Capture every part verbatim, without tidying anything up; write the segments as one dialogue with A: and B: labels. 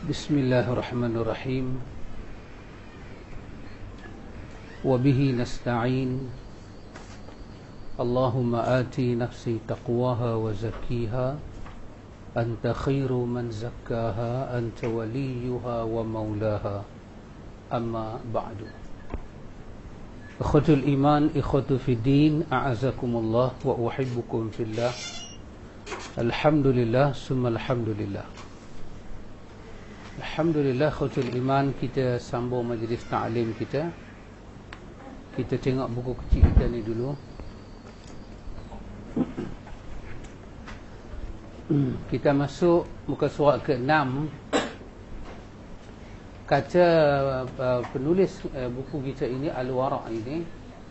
A: بسم الله الرحمن الرحيم وبه نستعين اللهم آتي نفسي تقواها وزكيها أنت خير من زكاها أنت وليها ومولاها أما بعد إخوة الإيمان إخوة في الدين أعزكم الله وأحبكم في الله الحمد لله ثم الحمد لله. Alhamdulillah khutul iman, kita sambung majlis ta'lim kita. Kita tengok buku kecil kita ni dulu. Kita masuk muka surat ke enam. Kata uh, penulis uh, buku kita ini Al-Wara' ini,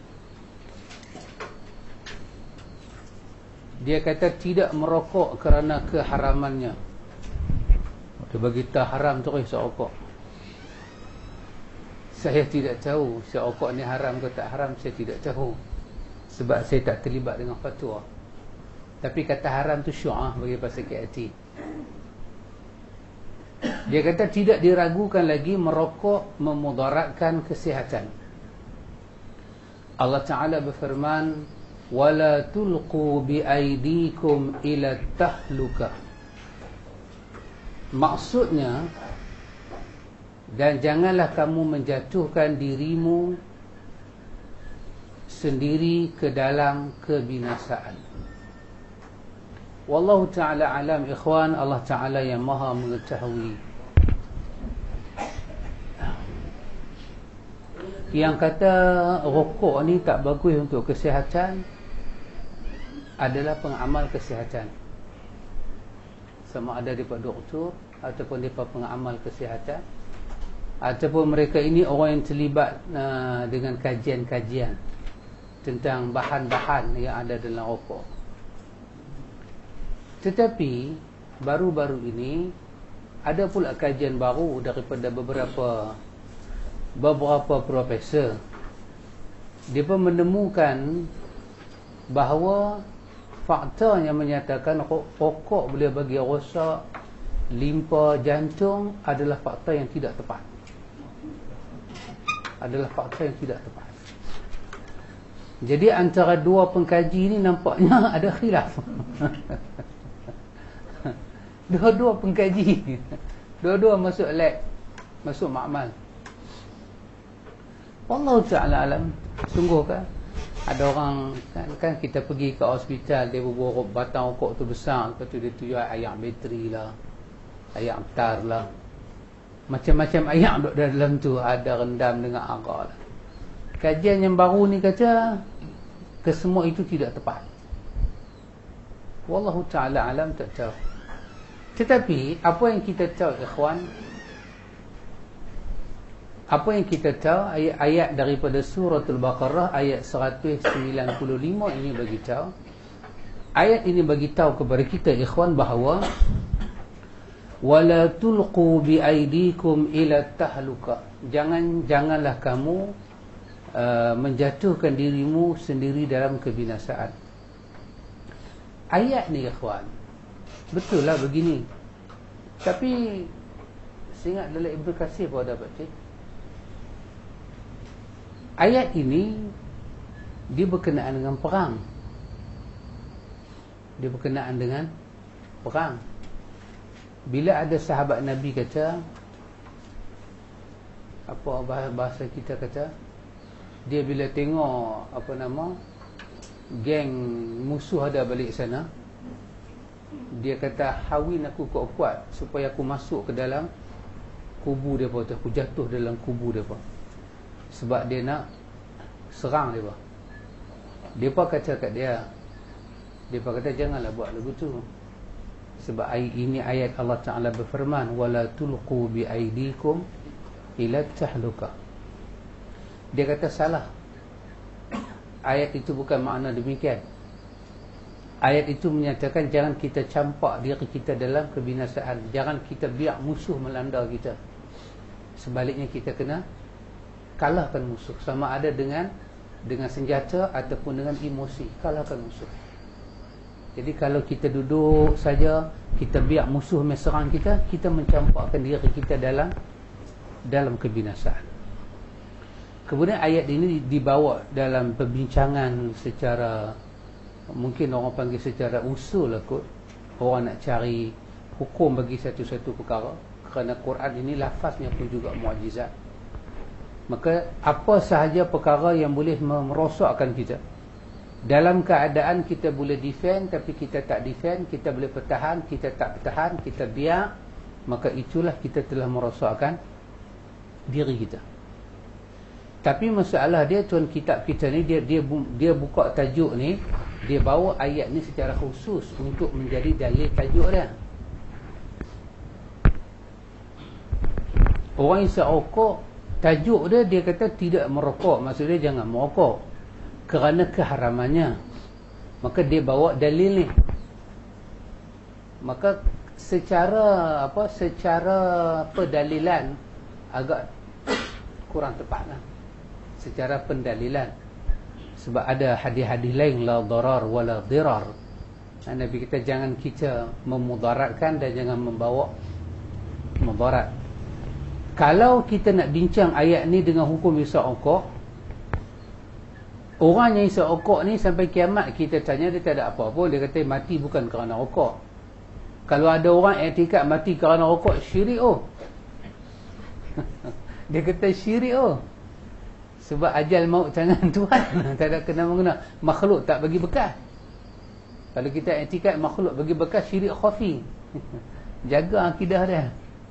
A: dia kata tidak merokok kerana keharamannya. Dia bagi tahu haram terus rokok. Saya tidak tahu si rokok ni haram ke tak haram, saya tidak tahu. Sebab saya tak terlibat dengan fatwa. Tapi kata haram tu syu'ah bagi pasakit hati. Dia kata tidak diragukan lagi merokok memudaratkan kesihatan. Allah Ta'ala berfirman, وَلَا تُلْقُوا بِأَيْدِيكُمْ إِلَى التَّهْلُكَةِ. Maksudnya, dan janganlah kamu menjatuhkan dirimu sendiri ke dalam kebinasaan. Wallahu ta'ala alam ikhwan, Allah Ta'ala yang maha mengetahui. Yang kata rokok ni tak bagus untuk kesihatan adalah pengamal kesihatan. Sama ada daripada doktor ataupun daripada pengamal kesihatan, ataupun mereka ini orang yang terlibat uh, dengan kajian-kajian tentang bahan-bahan yang ada dalam rokok. Tetapi baru-baru ini ada pula kajian baru daripada beberapa beberapa profesor. Dia pun menemukan bahawa fakta yang menyatakan rokok boleh bagi rosak limpa jantung adalah fakta yang tidak tepat. Adalah fakta yang tidak tepat. Jadi antara dua pengkaji ni nampaknya ada khilaf. Dua-dua pengkaji, dua-dua masuk lab, masuk makmal. Wallahu ta'ala alam. Sungguh kan ada orang kan, kan kita pergi ke hospital, dia berbual batang rokok tu besar, lepas tu dia tuju ayak bateri lah, ayak tar lah, macam-macam ayak duduk dalam tu, ada rendam dengan arak lah. Kajian yang baru ni kata kesemua itu tidak tepat. Wallahu ta'ala alam, tak tahu. Tetapi apa yang kita tahu ikhwan, apa yang kita tahu, ayat-ayat daripada suratul Baqarah ayat seratus sembilan puluh lima ini bagi tahu. Ayat ini bagi tahu kepada kita ikhwan bahawa wala tulqu bi aydikum ila tahluka. Jangan janganlah kamu uh, menjatuhkan dirimu sendiri dalam kebinasaan. Ayat ni ikhwan, betul lah begini. Tapi saya ingat dalam Ibn Katsir pun ada baca. Ayat ini dia berkenaan dengan perang. Dia berkenaan dengan perang. Bila ada sahabat Nabi kata, apa bahasa kita kata, dia bila tengok apa nama geng musuh ada balik sana, dia kata hawin aku kuat-kuat supaya aku masuk ke dalam kubu depa tu, aku jatuh dalam kubu depa. Sebab dia nak serang dia. Dia pun kata kat dia, dia pun kata janganlah buat lagu tu. Sebab ini ayat Allah Ta'ala berfirman, wala tulqu bi aydikum ila tahluka. Dia kata salah. Ayat itu bukan makna demikian. Ayat itu menyatakan jangan kita campak diri kita dalam kebinasaan. Jangan kita biar musuh melanda kita. Sebaliknya kita kena kalahkan musuh, sama ada dengan dengan senjata ataupun dengan emosi. Kalahkan musuh. Jadi kalau kita duduk saja, kita biar musuh serang kita, kita mencampakkan diri kita dalam dalam kebinasaan. Kemudian ayat ini dibawa dalam perbincangan secara, mungkin orang panggil secara usul lah kot. Orang nak cari hukum bagi satu-satu perkara, kerana Quran ini lafaznya pun juga mukjizat. Maka apa sahaja perkara yang boleh merosakkan kita, dalam keadaan kita boleh defend tapi kita tak defend, kita boleh pertahan, kita tak pertahan, kita biar, maka itulah kita telah merosakkan diri kita. Tapi masalah dia, tuan kitab kita ni, dia dia dia buka tajuk ni, dia bawa ayat ni secara khusus untuk menjadi dalil tajuk dia. Orang isap rokok, tajuk dia, dia kata tidak merokok, maksudnya jangan merokok kerana keharamannya. Maka dia bawa dalil ni. Maka secara apa, secara pendalilan agak kurang tepat lah, secara pendalilan. Sebab ada hadis-hadis lain, la darar wala dirar. Nabi kita jangan kita memudaratkan dan jangan membawa mudarat. Kalau kita nak bincang ayat ni dengan hukum isap rokok, orang yang isap rokok ni sampai kiamat kita tanya, dia tak ada apa-apa. Dia kata mati bukan kerana rokok. Kalau ada orang i'tikad mati kerana rokok, syirik oh. Dia kata syirik oh. Sebab ajal maut tangan Tuhan. Tak ada kena-mengena. Makhluk tak bagi bekas. Kalau kita i'tikad makhluk bagi bekas, syirik khafi. Jaga akidah dia.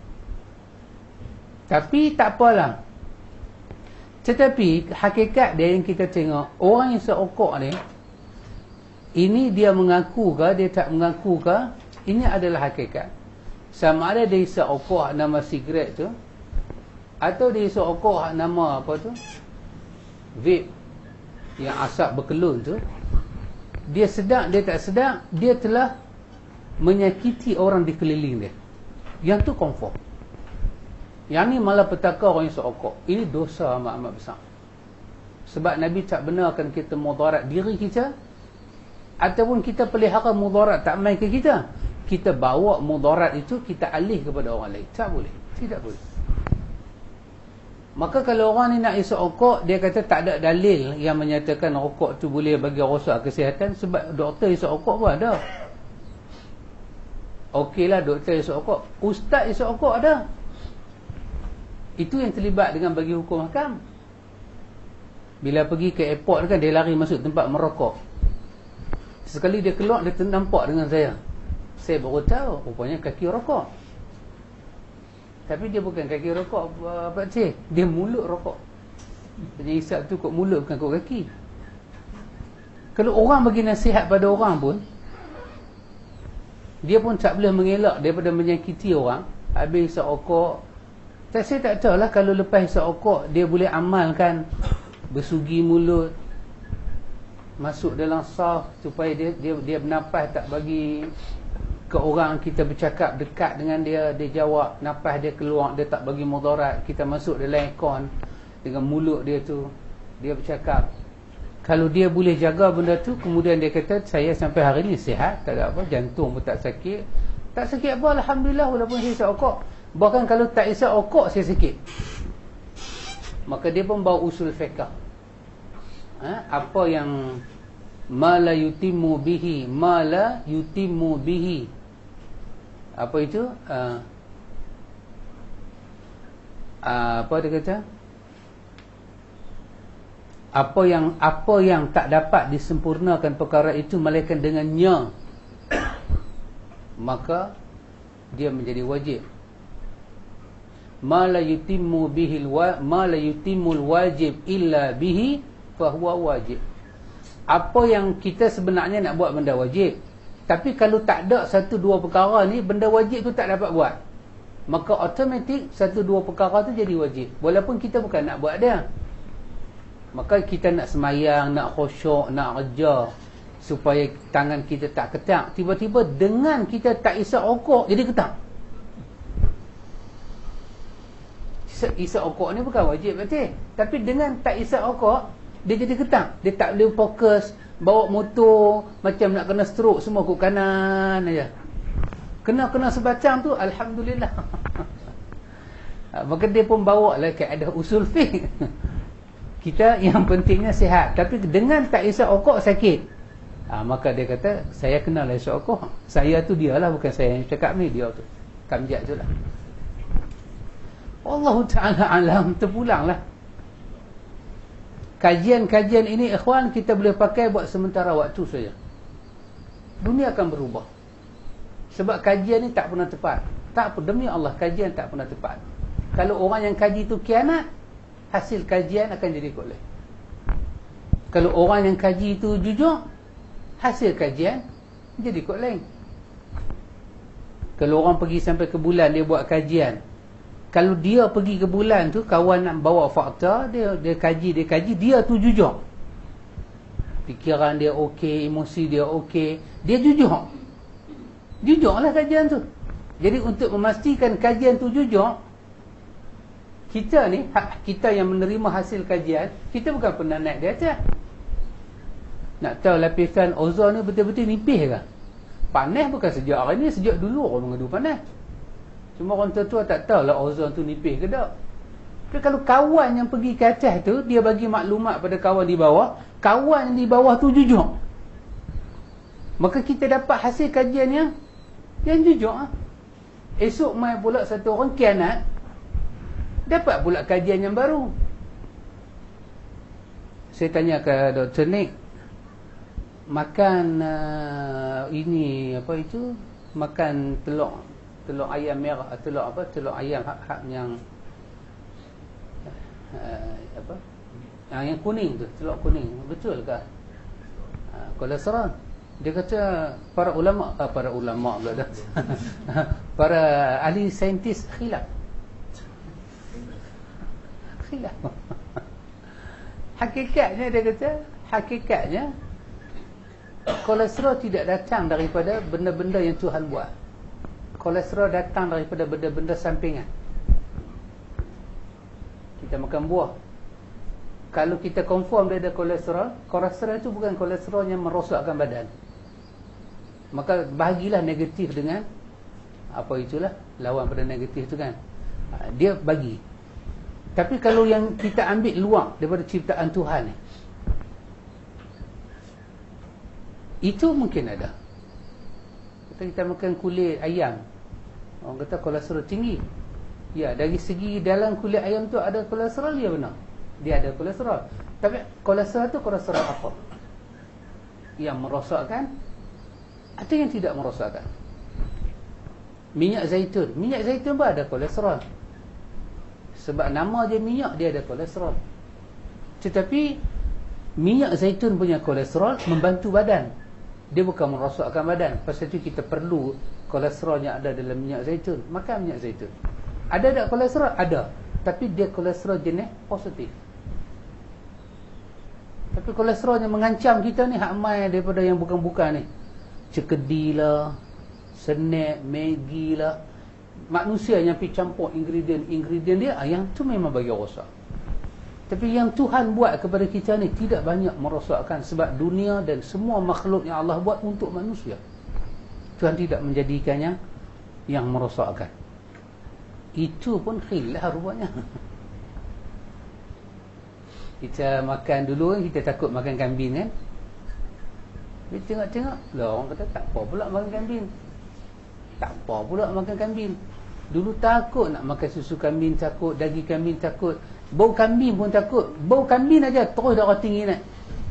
A: Tapi tak apalah. Tetapi hakikat dia yang kita tengok, orang yang serokok ni, ini dia mengaku ke, dia tak mengaku ke, ini adalah hakikat. Sama ada dia isap rokok nama sigaret tu, atau dia isap rokok nama apa tu, vape, yang asap berkelun tu, dia sedar, dia tak sedar, dia telah menyakiti orang di keliling dia. Yang tu confirm. Yang ni malah petaka orang yang serokok. Ini dosa amat-amat besar. Sebab Nabi tak benarkan kita mudarat diri kita, ataupun kita pelihara mudarat tak main ke kita. Kita bawa mudarat itu, kita alih kepada orang lain. Tak boleh. Tidak boleh. Maka kalau orang ni nak isap rokok, dia kata tak ada dalil yang menyatakan rokok tu boleh bagi rosak kesihatan. Sebab doktor isap rokok pun ada. Okeylah doktor isap rokok, ustaz isap rokok ada. Itu yang terlibat dengan bagi hukum hakam. Bila pergi ke airport kan, dia lari masuk tempat merokok. Sekali dia keluar, dia nampak dengan saya. Saya baru tahu, rupanya kaki rokok. Tapi dia bukan kaki rokok, apa cik? Dia mulut rokok. Jadi isap tu kot mulut, bukan kot kaki. Kalau orang bagi nasihat pada orang pun, dia pun tak boleh mengelak daripada menyakiti orang. Habis isap rokok, tak, saya tak tahu lah kalau lepas isap rokok dia boleh amalkan bersugi mulut, masuk dalam saf supaya dia dia dia bernafas, tak bagi ke orang kita bercakap dekat dengan dia, dia jawab, nafas dia keluar, dia tak bagi mudarat, kita masuk dalam aircon dengan mulut dia tu, dia bercakap. Kalau dia boleh jaga benda tu, kemudian dia kata saya sampai hari ni sihat, tak ada apa, jantung pun tak sakit. Tak sakit apa, alhamdulillah, walaupun saya isap rokok. Bahkan kalau tak isap rokok saya sikit. Maka dia pun bawa usul fiqh. Ha? Apa yang ma la yutimmu bihi, ma la yutimmu bihi. Apa itu? Uh, uh, apa dia kata? Apa yang apa yang tak dapat disempurnakan perkara itu melainkan dengannya, maka dia menjadi wajib. Ma la yutimmu bihi wa ma la yutimmul wajib illa bihi fa huwa wajib. Apa yang kita sebenarnya nak buat benda wajib, tapi kalau tak ada satu dua perkara ni, benda wajib tu tak dapat buat, maka automatik satu dua perkara tu jadi wajib, walaupun kita bukan nak buat dia. Maka kita nak semayang, nak khusyuk, nak kerja supaya tangan kita tak ketak, tiba-tiba dengan kita tak isap rokok jadi ketak. Isap rokok ni bukan wajib betul, tapi dengan tak isap rokok dia jadi ketak. Dia tak boleh fokus bawa motor macam nak kena stroke semua kok kanan aja. Kena-kena sebatang tu alhamdulillah. Maka dia pun bawa lah kaedah usul fiqh. Kita yang pentingnya sihat, tapi dengan tak isap okok sakit. Ha, maka dia kata saya kenal lah isap okok. Saya tu dia lah, bukan saya yang cakap ni, dia tu. Kamjat tu lah. Allah Ta'ala alam, terpulang lah. Kajian-kajian ini ikhwan kita boleh pakai buat sementara waktu saja. Dunia akan berubah. Sebab kajian ni tak pernah tepat. Tak apa, demi Allah kajian tak pernah tepat. Kalau orang yang kaji tu kianat, hasil kajian akan jadi kot lain. Kalau orang yang kaji tu jujur, hasil kajian jadi kot lain. Kalau orang pergi sampai ke bulan dia buat kajian, kalau dia pergi ke bulan tu, kawan nak bawa fakta, dia dia kaji, dia kaji, dia tu jujur. Fikiran dia okey, emosi dia okey, dia jujur. Jujurlah kajian tu. Jadi untuk memastikan kajian tu jujur, kita ni, kita yang menerima hasil kajian, kita bukan pernah naik di atas. Nak tahu lapisan ozon ni betul-betul nipis ke? Panas bukan sejak hari ni, sejak dulu orang mengadu panas. Cuma orang tua-tua tak tahu lah ozon tu nipis ke tak. Tapi kalau kawan yang pergi ke atas tu, dia bagi maklumat pada kawan di bawah, kawan yang di bawah tu jujur, maka kita dapat hasil kajian yang yang jujur. Esok mai pula satu orang kianat, dapat pula kajian yang baru. Saya tanya ke Doktor Nick, makan uh, ini apa itu, makan telur telur ayam merah, telur apa, telur ayam hak-hak yang uh, apa, yang, yang kuning tu, telur kuning, betul ke uh, kolesterol? Dia kata para ulama, uh, para ulama pula dah para ahli saintis khilaf. Khilaf. Hakikatnya dia kata, hakikatnya kolesterol tidak datang daripada benda-benda yang Tuhan buat. Kolesterol datang daripada benda-benda sampingan. Kita makan buah, kalau kita confirm dia ada kolesterol, kolesterol itu bukan kolesterol yang merosakkan badan, maka bahagilah negatif dengan apa itulah, lawan pada negatif tu kan, dia bagi. Tapi kalau yang kita ambil luar daripada ciptaan Tuhan ni, itu mungkin ada. Kita, kita makan kulit ayam, orang kata kolesterol tinggi. Ya, dari segi dalam kulit ayam tu ada kolesterol, ya benar, dia ada kolesterol. Tapi kolesterol tu kolesterol apa? Yang merosakkan atau yang tidak merosakkan? Minyak zaitun, minyak zaitun pun ada kolesterol. Sebab nama je minyak, dia ada kolesterol. Tetapi minyak zaitun punya kolesterol membantu badan, dia bukan merosakkan badan. Pasal itu kita perlu kolesterol yang ada dalam minyak zaitun. Makan minyak zaitun. Ada tak kolesterol? Ada. Tapi dia kolesterol jenis positif. Tapi kolesterol yang mengancam kita ni hak mai daripada yang bukan-bukan ni. Cekedi lah, snack, Maggi lah. Manusia yang pergi campur ingredient-ingredient dia, yang tu memang bagi rosak. Tapi yang Tuhan buat kepada kita ni tidak banyak merosakkan. Sebab dunia dan semua makhluk yang Allah buat untuk manusia, Tuhan tidak menjadikannya yang merosakkan. Itu pun khilaf rupanya. Kita makan dulu, kita takut makan kambing kan. Kita tengok-tengok lah, orang kata tak apa pula makan kambing, tak apa pula makan kambing. Dulu takut nak makan susu kambing, takut daging kambing, takut bau kambing pun takut. Bau kambing aja terus darah tinggi naik.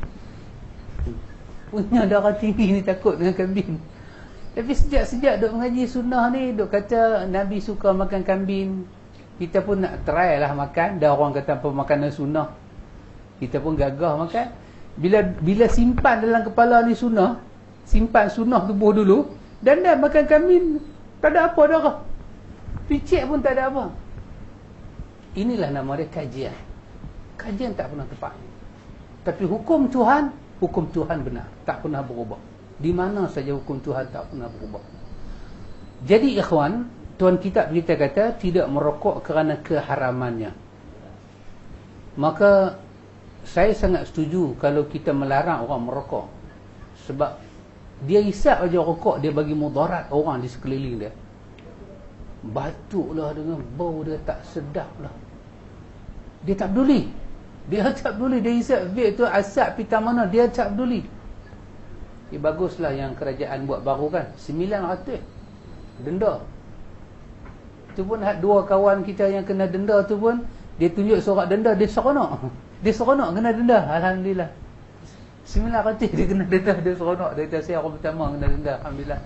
A: Punya darah tinggi ni takut dengan kambing. Tapi sejak-sejak duk mengaji sunnah ni, duk kata Nabi suka makan kambing, kita pun nak try lah makan. Dah orang kata apa makanan sunnah, kita pun gagah makan. Bila bila simpan dalam kepala ni sunnah, simpan sunnah tubuh dulu, dan dah makan kambing, tak ada apa darah, picit pun tak ada apa. Inilah nama dia kajian. Kajian tak pernah tepat. Tapi hukum Tuhan, hukum Tuhan benar, tak pernah berubah. Di mana saja hukum Tuhan tak pernah berubah. Jadi ikhwan, tuan kitab kita kata tidak merokok kerana keharamannya. Maka saya sangat setuju kalau kita melarang orang merokok. Sebab dia hisap aja rokok, dia bagi mudarat orang di sekeliling dia. Batuklah dengan bau dia tak sedap lah. Dia tak peduli. Dia tak peduli. Dia hisap vape tu asap pita mana, dia tak peduli. Ya, baguslah yang kerajaan buat baru kan, sembilan ratus denda. Tu pun dua kawan kita yang kena denda tu pun, dia tunjuk surat denda, dia seronok. Dia seronok kena denda. Alhamdulillah. sembilan ratus dia kena denda, dia seronok. Dia kata saya orang pertama kena denda. Alhamdulillah.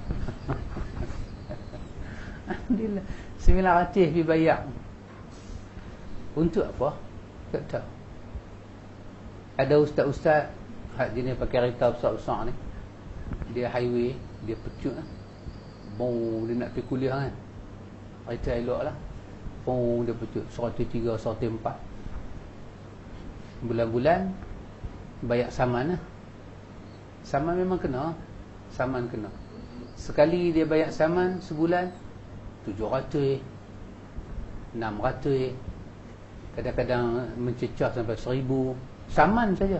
A: Alhamdulillah. sembilan ratus dibayar. Untuk apa? Tak tahu. Ada ustaz-ustaz hak jenis pakai kereta besar-besar ni, dia highway, dia pecut lah. Bong, dia nak pergi kuliah kan, kereta elok lah. Bong, dia pecut seratus tiga, seratus empat. Bulan-bulan bayar saman lah. Saman memang kena. Saman kena. Sekali dia bayar saman sebulan tujuh ratus, enam ratus, kadang-kadang mencecah sampai seribu. Saman saja.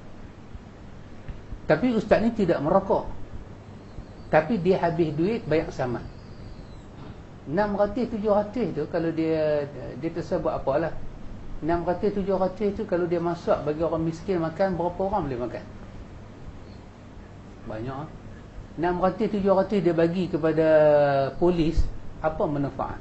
A: Tapi ustaz ni tidak merokok, tapi dia habis duit bayar saman enam ratus, tujuh ratus tu. Kalau dia Dia tersebut apalah, enam ratus, tujuh ratus tu kalau dia masak bagi orang miskin makan, berapa orang boleh makan? Banyak. enam ratus, tujuh ratus dia bagi kepada polis, apa manfaat?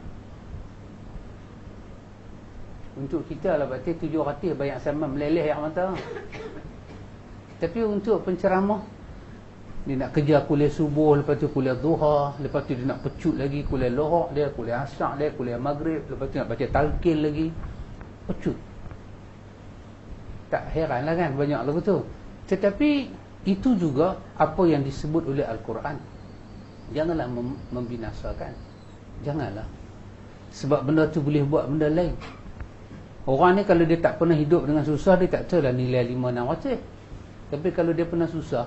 A: Untuk kita lah berarti tujuh ratus banyak sama meleleh yang mata. Tapi untuk penceramah, dia nak kerja kuliah subuh, lepas tu kuliah duha, lepas tu dia nak pecut lagi kuliah lohak dia, kuliah asar dia, kuliah maghrib, lepas tu nak baca talqin lagi, pecut. Tak heran lah kan, banyak lagu tu. Tetapi itu juga apa yang disebut oleh Al-Quran. Janganlah mem- membinasakan. Janganlah. Sebab benda tu boleh buat benda lain. Orang ni kalau dia tak pernah hidup dengan susah, dia tak tahu lah nilai lima enam ratus. Tapi kalau dia pernah susah,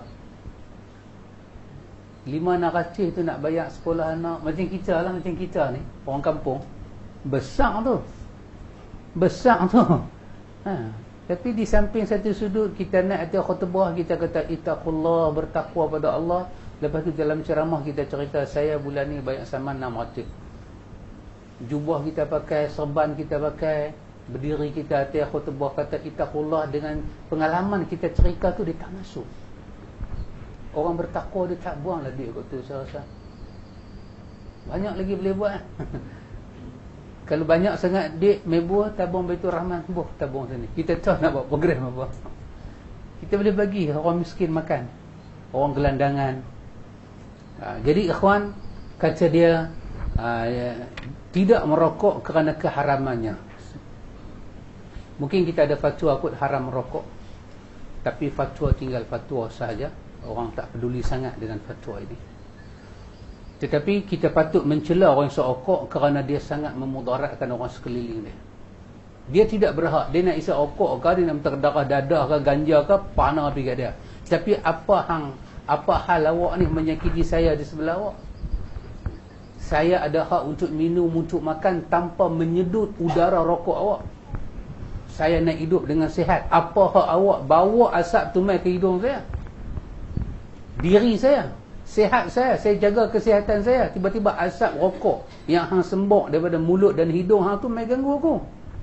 A: lima enam ratus tu nak bayar sekolah anak, macam kita lah, macam kita ni, orang kampung, besar tu. Besar tu. Ha. Tapi di samping satu sudut, kita nak atas khutbah, kita kata ittaqullah, bertakwa pada Allah. Lepas tu dalam ceramah kita cerita, saya bulan ni bayar saman enam ratus. Jubah kita pakai, serban kita pakai, berdiri kita atas khutbah kata ittaqullah, dengan pengalaman kita cerita tu dia tak masuk. Orang bertakwa dia tak buanglah duit kat tu, saya rasa. Banyak lagi boleh buat. Kalau banyak sangat duit, mebur, tabung Baitul Rahman, buh, tabung sini. Kita tahu nak buat program apa. Kita boleh bagi orang miskin makan, orang gelandangan. Ha, jadi ikhwan, kata dia ha, ya, tidak merokok kerana keharamannya. Mungkin kita ada fatwa kot haram merokok, tapi fatwa tinggal fatwa sahaja. Orang tak peduli sangat dengan fatwa ini. Tetapi kita patut mencela orang yang serokok kerana dia sangat memudaratkan orang sekeliling dia. Dia tidak berhak. Dia nak isap rokok ke, dia nak terdarah dadah ke, ganja ke, panah pergi kat dia. Tapi apa hang, apa hal awak ni menyakiti saya di sebelah awak? Saya ada hak untuk minum, untuk makan tanpa menyedut udara rokok awak. Saya nak hidup dengan sihat. Apa hak awak bawa asap tu mai ke hidung saya? Diri saya, sihat saya, saya jaga kesihatan saya, tiba-tiba asap rokok yang hang sembok daripada mulut dan hidung hang tu mai ganggu aku.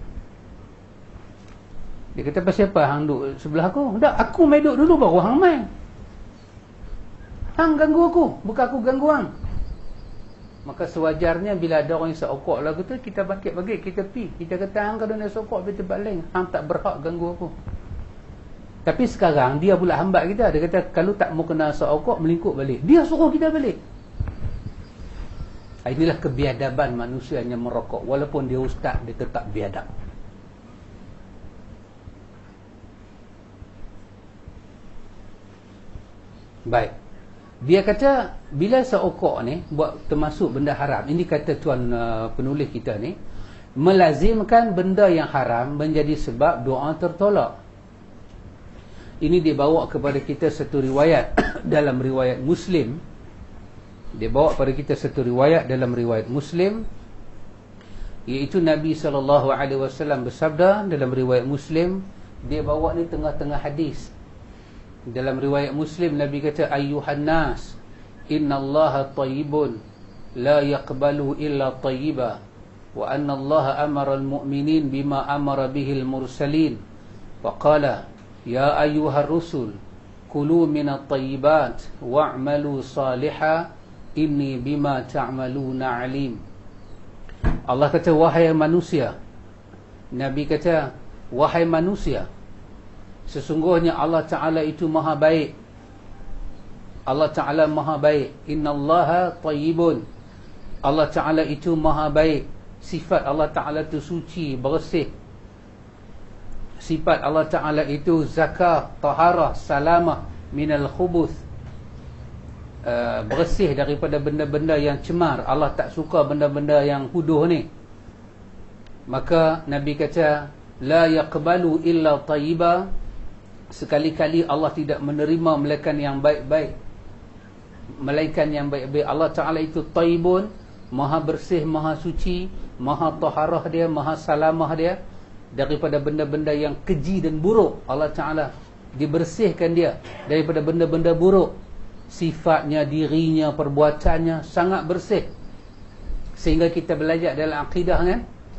A: Dia kata, pasal apa hang duduk sebelah aku? Tak, aku mai duduk dulu baru hang mai. Hang ganggu aku, bukan aku ganggu hang. Maka sewajarnya bila ada orang yang serokok lagu tu, kita bangkit-bangkit, kita pi, kita kata hang kalau nak serokok pergi tempat lain, hang tak berhak ganggu aku. Tapi sekarang dia pula hambat kita. Dia kata kalau tak mau kena serokok, melingkuk balik. Dia suruh kita balik. Inilah kebiadaban manusia yang merokok. Walaupun dia ustaz, dia tetap biadab. Baik. Dia kata bila serokok ni buat termasuk benda haram. Ini kata tuan uh, penulis kita ni, melazimkan benda yang haram menjadi sebab doa tertolak. Ini dibawa kepada kita satu riwayat dalam riwayat Muslim. Dia bawa kepada kita satu riwayat dalam riwayat Muslim, iaitu Nabi sallallahu alaihi wasallam bersabda dalam riwayat Muslim. Dia bawa ni tengah-tengah hadis. Dalam riwayat Muslim, Nabi kata, ayyuhan nas, innallaha tayyibun la yaqbalu illa tayyiba, wa anna allaha amara al-mu'minin bima amara bihi al-mursalin, wa qala ya ayyuhar rusul kulu minat tayyibat wa'malu saliha inni bima ta'maluna alim. Allah kata, wahai manusia, Nabi kata, wahai manusia, sesungguhnya Allah Ta'ala itu maha baik. Allah Ta'ala maha baik. Innallaha tayyibun. Allah Ta'ala itu maha baik. Sifat Allah Ta'ala itu suci, bersih. Sifat Allah Ta'ala itu zakah, taharah, salamah minal khubuth, uh, bersih daripada benda-benda yang cemar. Allah tak suka benda-benda yang huduh ni. Maka Nabi kata, la yaqbalu illa tayyiba, sekali-kali Allah tidak menerima melainkan yang baik-baik. Melainkan yang baik-baik. Allah Ta'ala itu tayyibun, maha bersih, maha suci, maha taharah dia, maha salamah dia daripada benda-benda yang keji dan buruk. Allah Ta'ala dibersihkan dia daripada benda-benda buruk. Sifatnya, dirinya, perbuatannya sangat bersih. Sehingga kita belajar dalam akidah kan,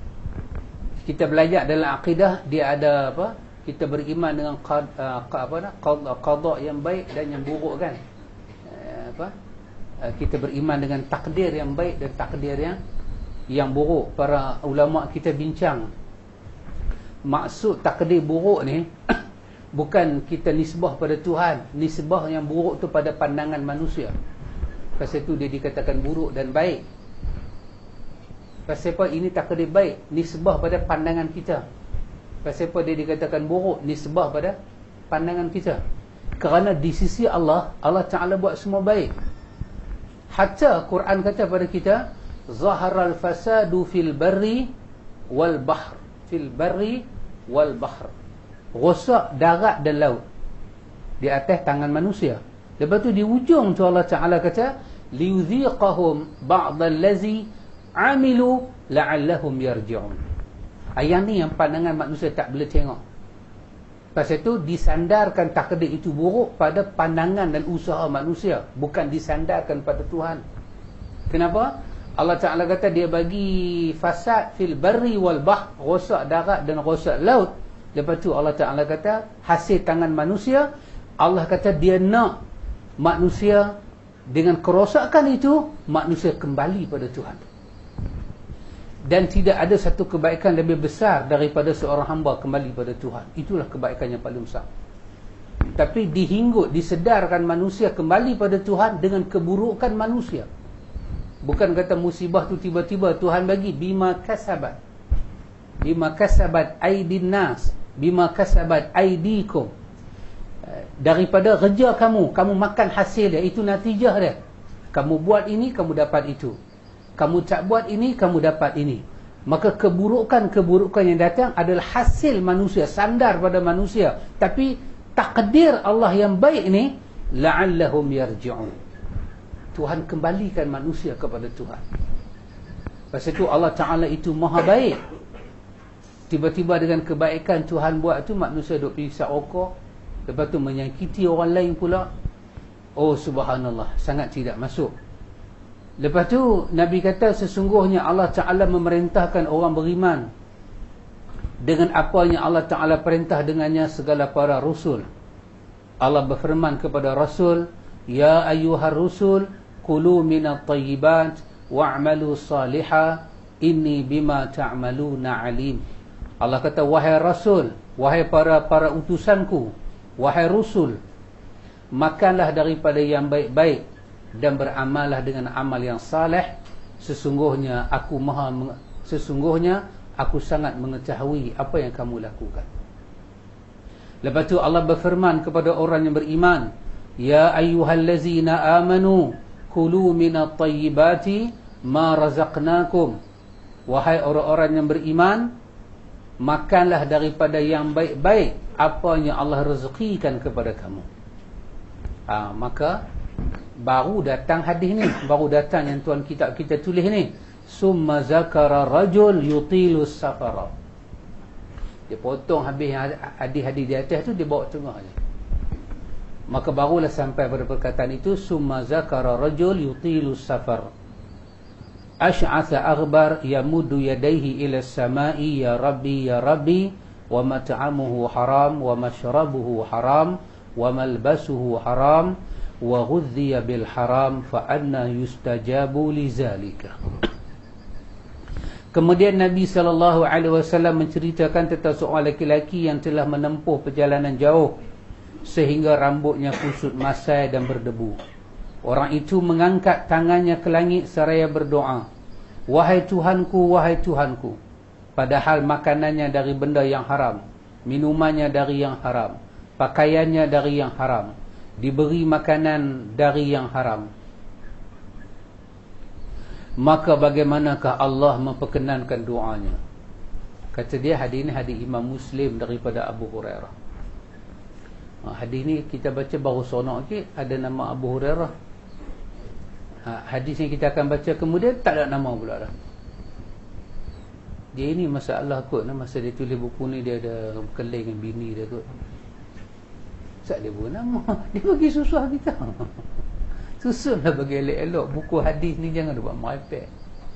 A: kita belajar dalam akidah, dia ada apa, kita beriman dengan qad, uh, apa nak qada, qada yang baik dan yang buruk kan. Uh, apa uh, kita beriman dengan takdir yang baik dan takdir yang yang buruk. Para ulama kita bincang, maksud takdir buruk ni bukan kita nisbah pada Tuhan. Nisbah yang buruk tu pada pandangan manusia. Pasal tu dia dikatakan buruk dan baik. Pasal apa ini takdir baik? Nisbah pada pandangan kita. Pasal apa dia dikatakan buruk? Nisbah pada pandangan kita. Kerana di sisi Allah, Allah Ta'ala buat semua baik. Hatta Quran kata pada kita, zaharal fasadu fil barri wal bahr. Fil barri wal bahr. Rosak darat dan laut di atas tangan manusia. Lepas tu di ujung tu Allah Ta'ala kata, liyudhiqahum ba'dallazi amilu la'allahum yarji'un. Ayat ni yang pandangan manusia tak boleh tengok. Pasal tu disandarkan takdir itu buruk pada pandangan dan usaha manusia, bukan disandarkan pada Tuhan. Kenapa? Allah Ta'ala kata dia bagi fasad fil barri wal bahr, rosak darat dan rosak laut. Lepas tu Allah Ta'ala kata hasil tangan manusia. Allah kata dia nak manusia dengan kerosakan itu, manusia kembali pada Tuhan. Dan tidak ada satu kebaikan lebih besar daripada seorang hamba kembali pada Tuhan. Itulah kebaikan yang paling besar. Tapi dihinggut, disedarkan manusia kembali pada Tuhan dengan keburukan manusia. Bukan kata musibah tu tiba-tiba Tuhan bagi. Bima kasabat, bima kasabat aidin nas, bima kasabat aidikum. Daripada kerja kamu, kamu makan hasil dia. Itu natijah dia. Kamu buat ini, kamu dapat itu. Kamu tak buat ini, kamu dapat ini. Maka keburukan-keburukan yang datang adalah hasil manusia, sandar pada manusia. Tapi takdir Allah yang baik ni, la'allahum yarji'un. Tuhan kembalikan manusia kepada Tuhan. Pasal itu Allah Ta'ala itu maha baik. Tiba-tiba dengan kebaikan Tuhan buat tu, manusia duk pergi isap rokok, lepas tu menyakiti orang lain pula. Oh subhanallah, sangat tidak masuk. Lepas tu Nabi kata sesungguhnya Allah Ta'ala memerintahkan orang beriman dengan apa yang Allah Ta'ala perintah dengannya segala para rasul. Allah berfirman kepada rasul, ya ayyuhar rusul kulu minat tayyibat wa'malu salihah inni bima ta'maluna alim. Allah kata, wahai rasul, wahai para para utusanku, wahai rasul, makanlah daripada yang baik-baik dan beramallah dengan amal yang saleh. Sesungguhnya aku maha sesungguhnya aku sangat mengetahui apa yang kamu lakukan. Lepas tu Allah berfirman kepada orang yang beriman, ya ayyuhallazina amanu kulu minat tayyibati ma razaqnakum. Wahai orang-orang yang beriman, makanlah daripada yang baik-baik apa yang Allah rezekikan kepada kamu. ha, Maka baru datang hadis ni, baru datang yang tuan kitab kita tulis ni, summa zakara rajul yutilus safara. Dia potong habis hadis-hadis di atas tu, dia bawa tengah je. Maka barulah sampai pada perkataan itu, summa zakara rajul yutilu safar ash'atha aghbar yamuddu yadayhi ila as-sama'i ya rabbi ya rabbi wa mat'amuhu haram wa mashrabuhu haram wa malbasuhu haram wa ghudhiya bil haram fa anna yustajabu li zalika. Kemudian Nabi sallallahu alaihi wasallam menceritakan tentang seorang lelaki yang telah menempuh perjalanan jauh sehingga rambutnya kusut masai dan berdebu. Orang itu mengangkat tangannya ke langit seraya berdoa, wahai Tuhanku, wahai Tuhanku. Padahal makanannya dari benda yang haram, minumannya dari yang haram, pakaiannya dari yang haram, diberi makanan dari yang haram. Maka bagaimanakah Allah memperkenankan doanya? Kata dia, hadis ini hadis Imam Muslim daripada Abu Hurairah. Hadis ni kita baca baru seronok sikit, ada nama Abu Hurairah. Ha, hadis yang kita akan baca kemudian tak ada nama pula dah. Dia ini masalah kot, masa dia tulis buku ni dia ada berkelahi dengan bini dia kot. Tak dia buat nama, dia bagi susah kita. Susahlah bagi elok-elok. Buku hadis ni jangan buat merepek.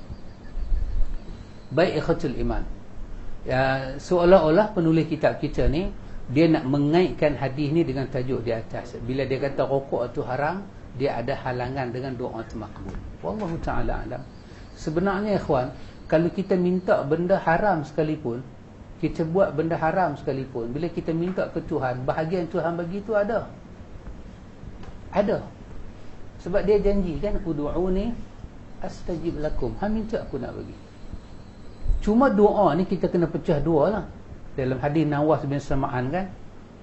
A: Baik ikhwatul iman, ya, seolah-olah penulis kitab kita ni dia nak mengaitkan hadis ni dengan tajuk di atas. Bila dia kata rokok itu haram, dia ada halangan dengan doa termakbul. Wallahu ta'ala alam. Sebenarnya ikhwan, kalau kita minta benda haram sekalipun, kita buat benda haram sekalipun, bila kita minta ke Tuhan, bahagian Tuhan bagi itu ada. Ada. Sebab dia janji kan, ud'uni astajib lakum. Ha, minta aku nak bagi. Cuma doa ni kita kena pecah dua lah. Dalam hadis Nawas bin Sam'an kan,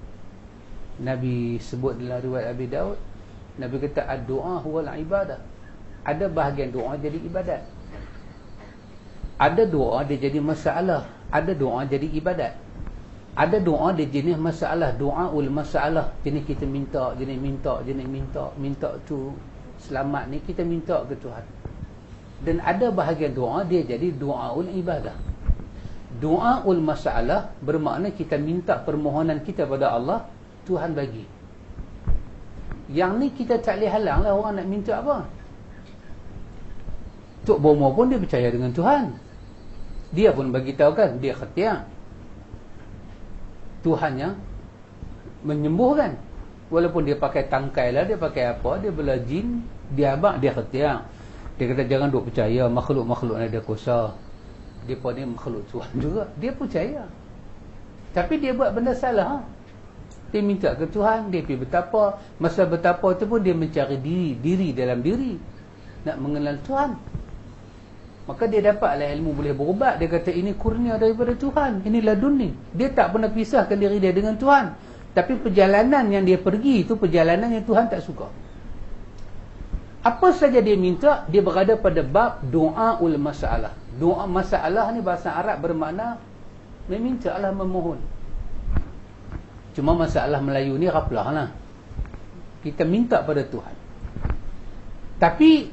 A: Nabi sebut dalam riwayat Abi Daud, Nabi kata ad-du'a huwal ibadah. Ada bahagian doa jadi ibadat, ada doa dia jadi masalah, ada doa jadi ibadat. Ada doa dia jenis masalah, doaul masalah, jenis kita minta, jenis minta, jenis minta, minta tu selamat ni kita minta ke Tuhan. Dan ada bahagian doa dia jadi doaul ibadah. Doaul masalah bermakna kita minta permohonan kita pada Allah, Tuhan bagi. Yang ni kita tak boleh halang lah orang nak minta apa. Tok Bomo pun dia percaya dengan Tuhan. Dia pun bagi tahu kan, dia khatiar Tuhan yang menyembuhkan. Walaupun dia pakai tangkai lah, dia pakai apa, dia bela jin, dia abang, dia khatiar. Dia kata jangan duk percaya makhluk-makhluk ada kuasa. Dia pun ni makhluk Tuhan juga, dia percaya. Tapi dia buat benda salah. Ha? Dia minta ke Tuhan, dia pergi bertapa. Masa bertapa tu pun dia mencari diri, diri dalam diri, nak mengenal Tuhan. Maka dia dapatlah ilmu boleh berubat. Dia kata ini kurnia daripada Tuhan, ini laduni. Dia tak pernah pisahkan diri dia dengan Tuhan. Tapi perjalanan yang dia pergi itu perjalanan yang Tuhan tak suka. Apa saja dia minta, dia berada pada bab doaul masalah. Doa masalah ni bahasa Arab bermakna meminta Allah, memohon. Cuma masalah Melayu ni raplah lah, kita minta pada Tuhan. Tapi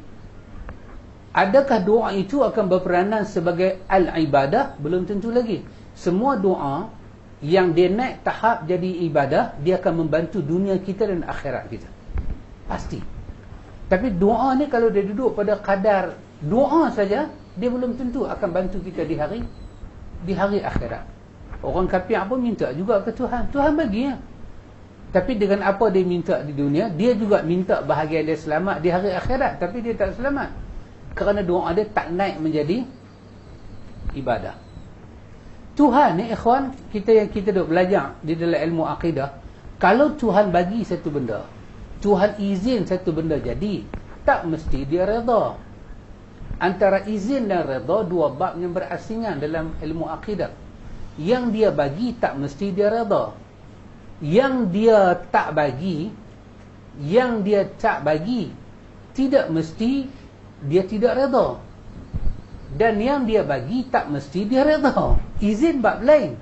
A: adakah doa itu akan berperanan sebagai al-ibadah? Belum tentu lagi. Semua doa yang dia naik tahap jadi ibadah, dia akan membantu dunia kita dan akhirat kita, pasti. Tapi doa ni kalau dia duduk pada kadar doa saja, dia belum tentu akan bantu kita di hari di hari akhirat. Orang kafir pun minta juga ke Tuhan, Tuhan bagi ya. Tapi dengan apa dia minta di dunia, dia juga minta bahagian dia selamat di hari akhirat, tapi dia tak selamat kerana doa dia tak naik menjadi ibadah. Tuhan ni ikhwan, kita yang kita duk belajar di dalam ilmu akidah, kalau Tuhan bagi satu benda, Tuhan izin satu benda jadi, tak mesti dia redha. Antara izin dan redha dua bab yang berasingan dalam ilmu akidah. Yang dia bagi tak mesti dia redha. Yang dia tak bagi, yang dia tak bagi, tidak mesti dia tidak redha. Dan yang dia bagi tak mesti dia redha. Izin bab lain.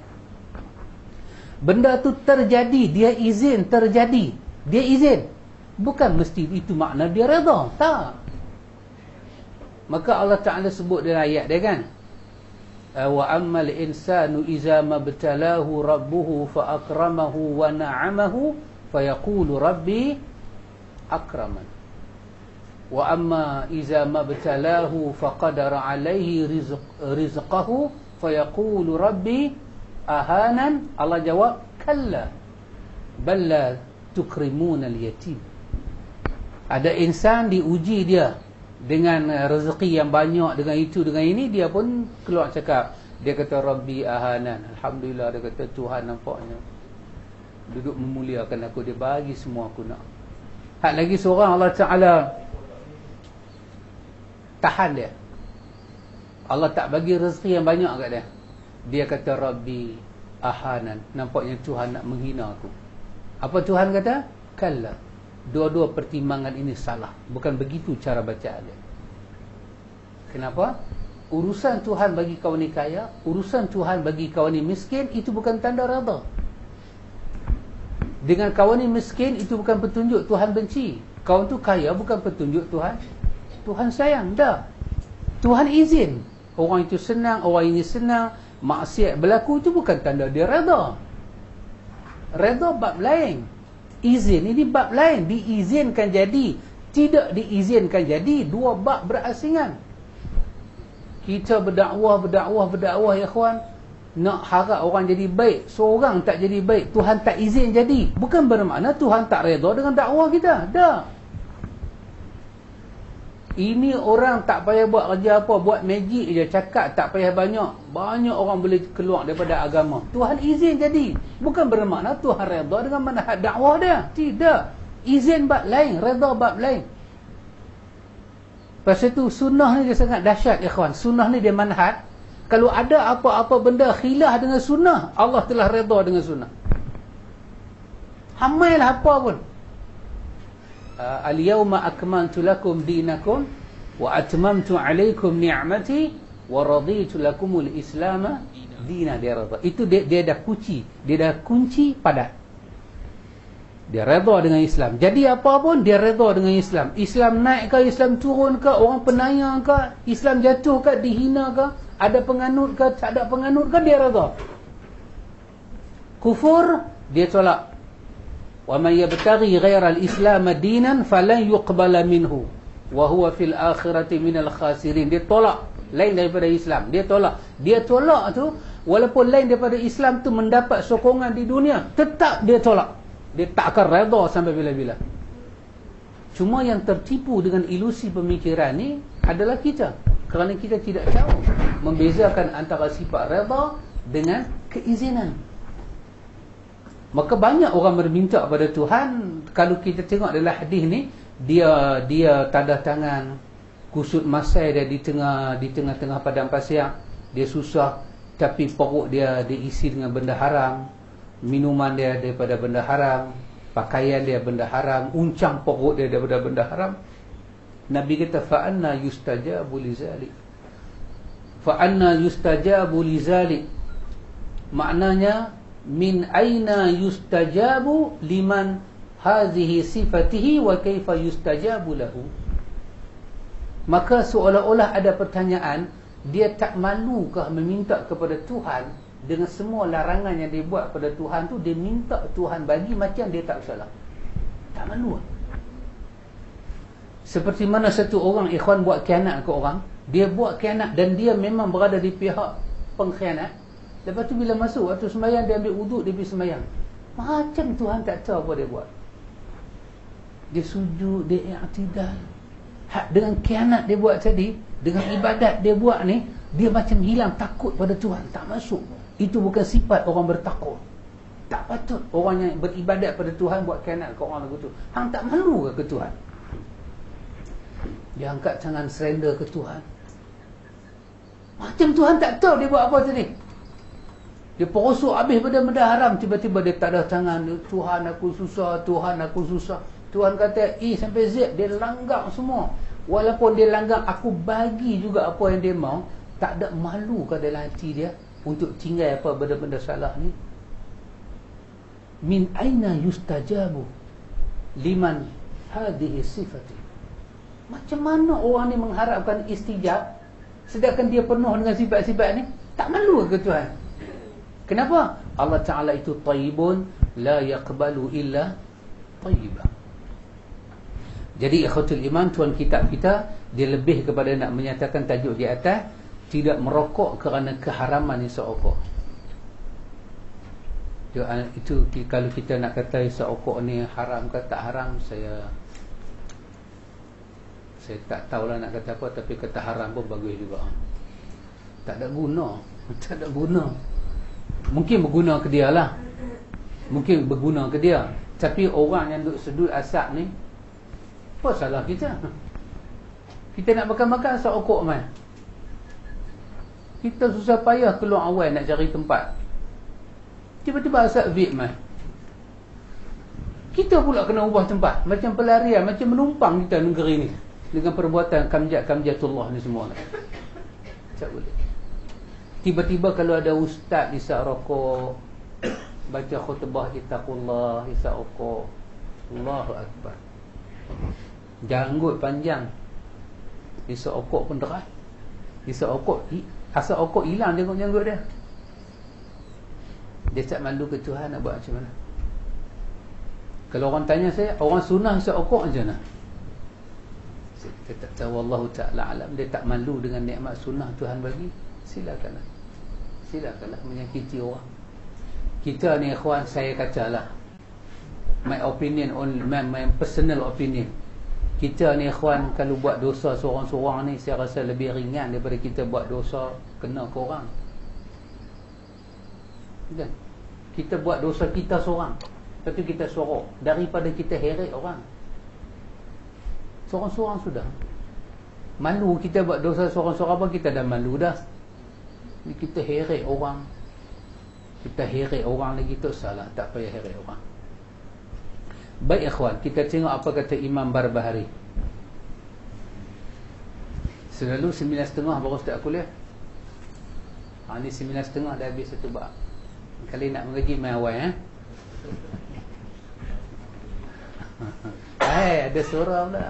A: Benda tu terjadi, dia izin terjadi, dia izin, bukan mesti itu makna dia redha. Tak. Maka Allah Ta'ala sebut dalam ayat dia kan, wa ammal insanu iza mabtalahu rabbuhu fa akramahu wa na'amahu fayaqulu rabbi akraman. Wa amma iza mabtalahu faqadara alaihi rizq, rizqahu fayaqulu rabbi ahanan. Allah jawab, kalla balla tukrimuna al-yatim. Ada insan diuji dia dengan rezeki yang banyak, dengan itu, dengan ini, dia pun keluar cakap, dia kata rabbi ahanan. Alhamdulillah, dia kata Tuhan nampaknya duduk memuliakan aku, dia bagi semua aku nak. Hak lagi seorang Allah Ta'ala tahan dia, Allah tak bagi rezeki yang banyak kat dia, dia kata rabbi ahanan. Nampaknya Tuhan nak menghina aku. Apa Tuhan kata? Kalla. Dua-dua pertimbangan ini salah. Bukan begitu cara baca dia. Kenapa? Urusan Tuhan bagi kau ni kaya, urusan Tuhan bagi kau ni miskin, itu bukan tanda redha. Dengan kau ni miskin, itu bukan petunjuk Tuhan benci. Kau tu kaya bukan petunjuk Tuhan Tuhan sayang. Dah, Tuhan izin orang itu senang, orang ini senang, maksiat berlaku, itu bukan tanda dia redha. Redha bab lain, izin ini bab lain. Diizinkan jadi, tidak diizinkan jadi, dua bab berasingan. Kita berdakwah, berdakwah, berdakwah ya kawan, nak harap orang jadi baik, seorang tak jadi baik, Tuhan tak izin jadi, bukan bermakna Tuhan tak redha dengan dakwah kita. Dah, ini orang tak payah buat kerja apa, buat magic je, cakap tak payah banyak, banyak orang boleh keluar daripada agama. Tuhan izin jadi, bukan bermakna Tuhan redha dengan manhaj dakwah dia. Tidak, izin bab lain, redha bab lain. Pasal itu sunnah ni dia sangat dahsyat ikhwan. Sunnah ni dia manhaj. Kalau ada apa-apa benda khilaf dengan sunnah, Allah telah redha dengan sunnah. Hamailah apa pun. Al-yawma akmaltu lakum dinakum wa atmamtu alaikum ni'mati wa raditu lakumul islama dina. Dia redha. Itu dia, dia dah kunci, dia dah kunci padat. Dia redha dengan Islam. Jadi apa pun dia redha dengan Islam. Islam naik ke, Islam turun ke, orang penayang ke, Islam jatuh ke, dihina ke, ada penganut ke, tak ada penganut ke, dia redha. Kufur dia tolak. Wa man yabtaghi ghayra al-islam dinan falan yuqbala minhu wa huwa fil akhirati minal khasirin. Dia tolak lain daripada Islam. Dia tolak. Dia tolak tu walaupun lain daripada Islam tu mendapat sokongan di dunia, tetap dia tolak. Dia tak akan redha sampai bila-bila. Cuma yang tertipu dengan ilusi pemikiran ni adalah kita, kerana kita tidak tahu membezakan antara sifat redha dengan keizinan. Maka banyak orang berminta kepada Tuhan. Kalau kita tengok dalam hadis ni, dia dia tanda tangan kusut masai dia di tengah di tengah-tengah padang pasir, dia susah, tapi perut dia diisi dengan benda haram, minuman dia daripada benda haram, pakaian dia benda haram, uncang perut dia daripada benda haram. Nabi kata fa anna yustajabu lizalik, fa anna yustajabu lizalik, maknanya min aina yustajabu liman hadhihi sifatihi wa kaifa yustajabu lahu. Maka seolah-olah ada pertanyaan, dia tak malukah meminta kepada Tuhan dengan semua larangan yang dia buat pada Tuhan tu, dia minta Tuhan bagi macam dia tak salah. Tak malu. Seperti mana satu orang ikhwan buat khianat ke orang, dia buat khianat dan dia memang berada di pihak pengkhianat. Lepas tu bila masuk waktu sembahyang, dia ambil wuduk, dia pergi sembahyang. Macam Tuhan tak tahu apa dia buat. Dia sujud, dia i'tidal. Dengan khianat dia buat tadi, dengan ibadat dia buat ni, dia macam hilang takut pada Tuhan, tak masuk. Itu bukan sifat orang bertakwa. Tak patut orang yang beribadat pada Tuhan buat khianat ke orang begitu. Hang tak malu ke ke Tuhan? Dia angkat tangan surrender ke Tuhan. Macam Tuhan tak tahu dia buat apa tadi. Dia perosok habis pada benda haram, tiba-tiba dia tak ada tangan. Tuhan aku susah, Tuhan aku susah. Tuhan kata E sampai Z, dia langgar semua. Walaupun dia langgar, aku bagi juga apa yang dia mau. Tak ada malu ke dalam hati dia untuk tinggal apa benda-benda salah ni. Min aina yustajabu liman hadhihi sifati. Macam mana orang ni mengharapkan istijab sedangkan dia penuh dengan sifat-sifat ni? Tak malu ke Tuhan? Kenapa? Allah Ta'ala itu tayyibun la yaqbalu illa tayyibah. Jadi ikhwatul iman, tuan kitab kita dia lebih kepada nak menyatakan tajuk di atas, tidak merokok kerana keharaman isap rokok. Itu kalau kita nak kata isap rokok ni haram ke tak haram, saya saya tak tahulah nak kata apa, tapi kata haram pun bagus juga. Tak ada guna, tak ada guna. Mungkin berguna ke dia lah, mungkin berguna ke dia, tapi orang yang duduk sedut asap ni, apa salah kita? Kita nak makan-makan asap rokok man. Kita susah payah keluar awal nak cari tempat, tiba-tiba asap vape man. Kita pula kena ubah tempat, macam pelarian, macam menumpang kita negeri ni dengan perbuatan kamjat-kamjatullah ni semua. Tak boleh. Tiba-tiba kalau ada ustaz isap rokok, baca khutbah ittaqullah, isap rokok, Allahu Akbar, janggut panjang, isap rokok pun deras. Isap rokok, asap rokok hilang janggut-janggut dia. Dia tak malu ke Tuhan, nak buat macam mana? Kalau orang tanya saya, orang sunnah isap rokok macam mana? Saya tak tahu, wallahu ta'ala alam. Dia tak malu dengan nikmat sunnah Tuhan bagi, silakanlah. Silakanlah menyakiti orang. Kita ni ikhwan, saya katalah, my opinion on my, my personal opinion, kita ni ikhwan kalau buat dosa seorang-seorang ni, saya rasa lebih ringan daripada kita buat dosa kena ke orang. Kan? Kita buat dosa kita seorang, lepas tu kita sorok, daripada kita heret orang. Seorang-seorang sudah malu. Kita buat dosa seorang-seorang pun kita dah malu dah. Ni kita heret orang, kita heret orang lagi, tu salah. Tak payah heret orang. Baik ikhwan, kita tengok apa kata Imam Barbahari. Selalu sembilan setengah baru start kuliah. Ha, ni sembilan setengah dah habis satu bab. Kali nak mengaji main awal eh. Hai, ada suara pula.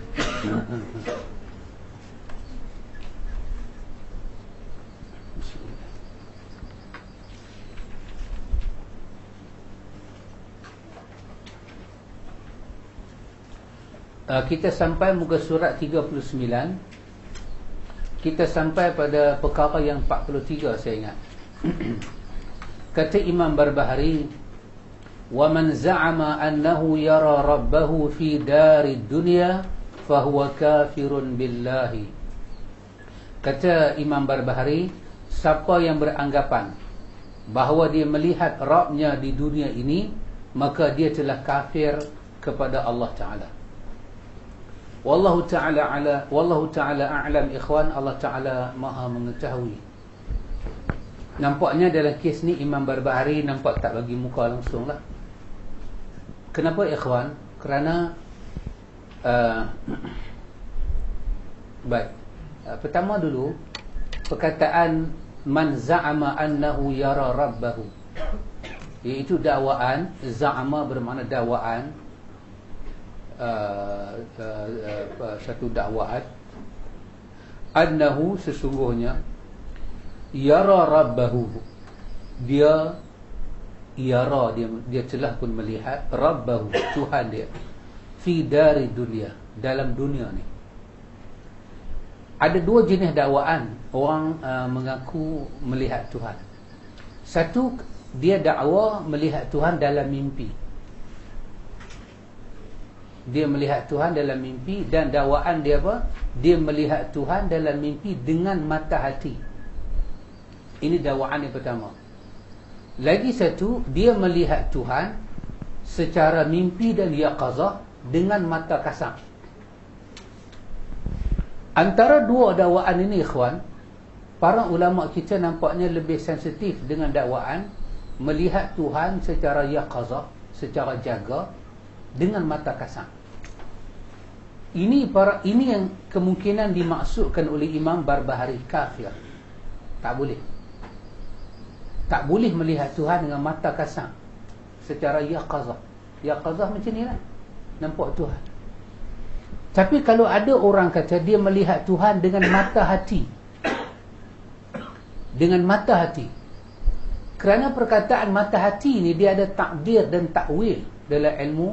A: Uh, kita sampai muka surat tiga puluh sembilan. Kita sampai pada perkara yang empat puluh tiga, saya ingat. Kata Imam Barbahari, wa man za'ama annahu yara rabbahu fi darid dunya fahuwa kafirun billahi. Kata Imam Barbahari, siapa yang beranggapan bahawa dia melihat Rabbnya di dunia ini, maka dia telah kafir kepada Allah Ta'ala. Wallahu ta'ala ala wallahu ta'ala a'lam ikhwan. Allah Ta'ala maha mengetahui. Nampaknya dalam kes ni Imam Barbahari nampak tak bagi muka langsung lah. Kenapa ikhwan? Kerana uh, baik, uh, pertama dulu, perkataan man za'ama annahu yara rabbahu, iaitu dakwaan. Za'ama bermakna dakwaan, Uh, uh, uh, satu dakwaan. Annahu, sesungguhnya, yara rabbahu, dia yara, dia, dia telah pun melihat rabbahu, Tuhan dia, fi dari dunia, dalam dunia ni. Ada dua jenis dakwaan orang uh, mengaku melihat Tuhan. Satu, dia dakwa melihat Tuhan dalam mimpi. Dia melihat Tuhan dalam mimpi, dan dakwaan dia apa? Dia melihat Tuhan dalam mimpi dengan mata hati. Ini dakwaan yang pertama. Lagi satu, dia melihat Tuhan secara mimpi dan yaqazah dengan mata kasar. Antara dua dakwaan ini ikhwan, para ulama kita nampaknya lebih sensitif dengan dakwaan melihat Tuhan secara yaqazah, secara jaga, dengan mata kasar. Ini para ini yang kemungkinan dimaksudkan oleh Imam Barbahari, kafir. Tak boleh. Tak boleh melihat Tuhan dengan mata kasar, secara yaqazah. Yaqazah macam ni lah, nampak Tuhan. Tapi kalau ada orang kata dia melihat Tuhan dengan mata hati, dengan mata hati, kerana perkataan mata hati ni dia ada takdir dan takwil dalam ilmu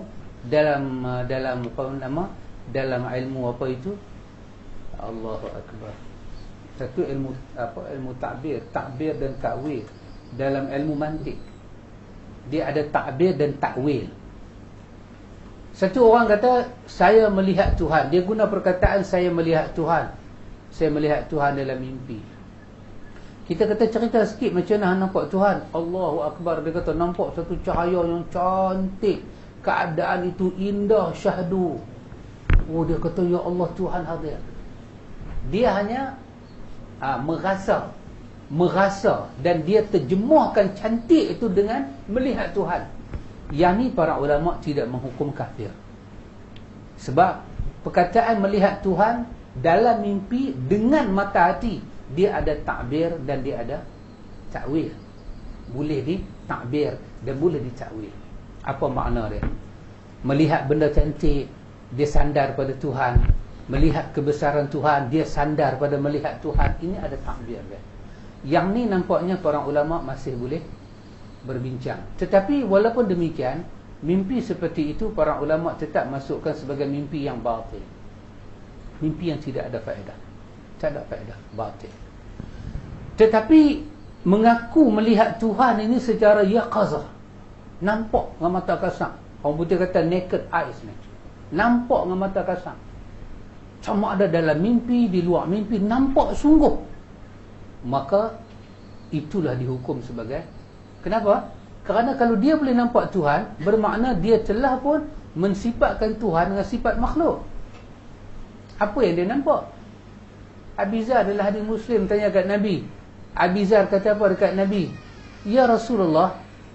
A: dalam uh, dalam apa nama dalam ilmu apa itu, Allahu Akbar, satu ilmu apa ilmu takbir, takbir dan takwil. Dalam ilmu mantik dia ada takbir dan takwil. Satu orang kata saya melihat Tuhan, dia guna perkataan saya melihat Tuhan, saya melihat Tuhan dalam mimpi. Kita kata cerita sikit macam mana nampak Tuhan. Allahu Akbar, dia kata nampak satu cahaya yang cantik, keadaan itu indah syahdu. Oh, dia kata ya Allah, Tuhan hadir. Dia hanya aa, merasa merasa dan dia terjemahkan cantik itu dengan melihat Tuhan. Yang ni para ulama tidak menghukum kafir. Sebab perkataan melihat Tuhan dalam mimpi dengan mata hati, dia ada takbir dan dia ada takwil. Boleh ditakbir dan boleh ditakwil. Apa makna dia? Melihat benda cantik, dia sandar pada Tuhan. Melihat kebesaran Tuhan, dia sandar pada melihat Tuhan. Ini ada takbir dia. Yang ni nampaknya para ulama masih boleh berbincang. Tetapi walaupun demikian, mimpi seperti itu para ulama tetap masukkan sebagai mimpi yang batil, mimpi yang tidak ada faedah, tak ada faedah, batil. Tetapi mengaku melihat Tuhan ini secara yaqazah, nampak dengan mata kasar. Orang putih kata naked eyes ni, nampak dengan mata kasar, sama ada dalam mimpi, di luar mimpi, nampak sungguh, maka itulah dihukum sebagai. Kenapa? Kerana kalau dia boleh nampak Tuhan, bermakna dia telah pun mensifatkan Tuhan dengan sifat makhluk. Apa yang dia nampak? Abizar adalah hadis Muslim, tanya kat Nabi. Abizar kata apa dekat Nabi? Ya Rasulullah,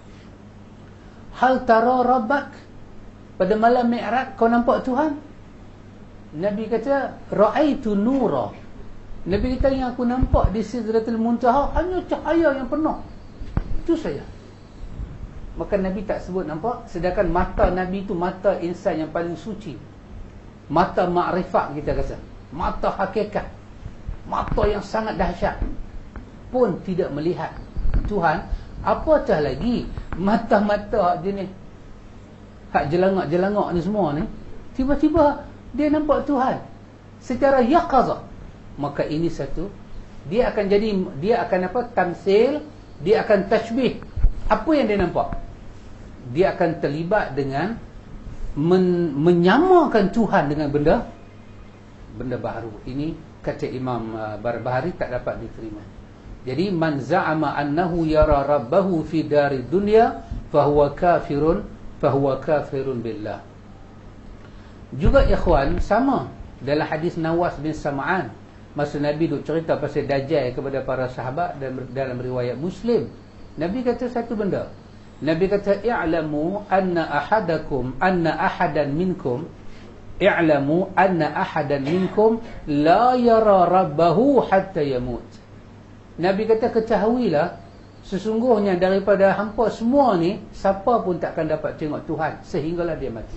A: hal tara rabbak? Pada malam Mi'raj kau nampak Tuhan? Nabi kata, ra'aitu nura. Nabi kata yang aku nampak di Sidratul Muntaha hanya cahaya yang penuh. Itu saja. Maka Nabi tak sebut nampak. Sedangkan mata Nabi itu mata insan yang paling suci, mata makrifat kita kata, mata hakikat, mata yang sangat dahsyat, pun tidak melihat Tuhan. Apatah lagi mata-mata jenis hak jelangak-jelangak ni semua ni, tiba-tiba dia nampak Tuhan secara yaqazah. Maka ini satu, dia akan jadi, dia akan apa, tamsil, dia akan tashbih. Apa yang dia nampak? Dia akan terlibat dengan men, menyamakan Tuhan dengan benda benda baru. Ini kata Imam uh, Barbahari tak dapat diterima. Jadi man za'ama annahu yara rabbahu fi dari dunya fahuwa kafirun fahuwa kafirun billah. Juga ikhwan, sama dalam hadis Nawas bin Sam'an, masa Nabi duk cerita pasal Dajjal kepada para sahabat dalam, dalam riwayat Muslim, Nabi kata satu benda. Nabi kata, i'lamu anna ahadakum anna ahadan minkum i'lamu anna ahadan minkum la yara rabbahu hatta yamut. Nabi kata, ketahuilah sesungguhnya daripada hampa semua ni, siapa pun takkan dapat tengok Tuhan sehinggalah dia mati.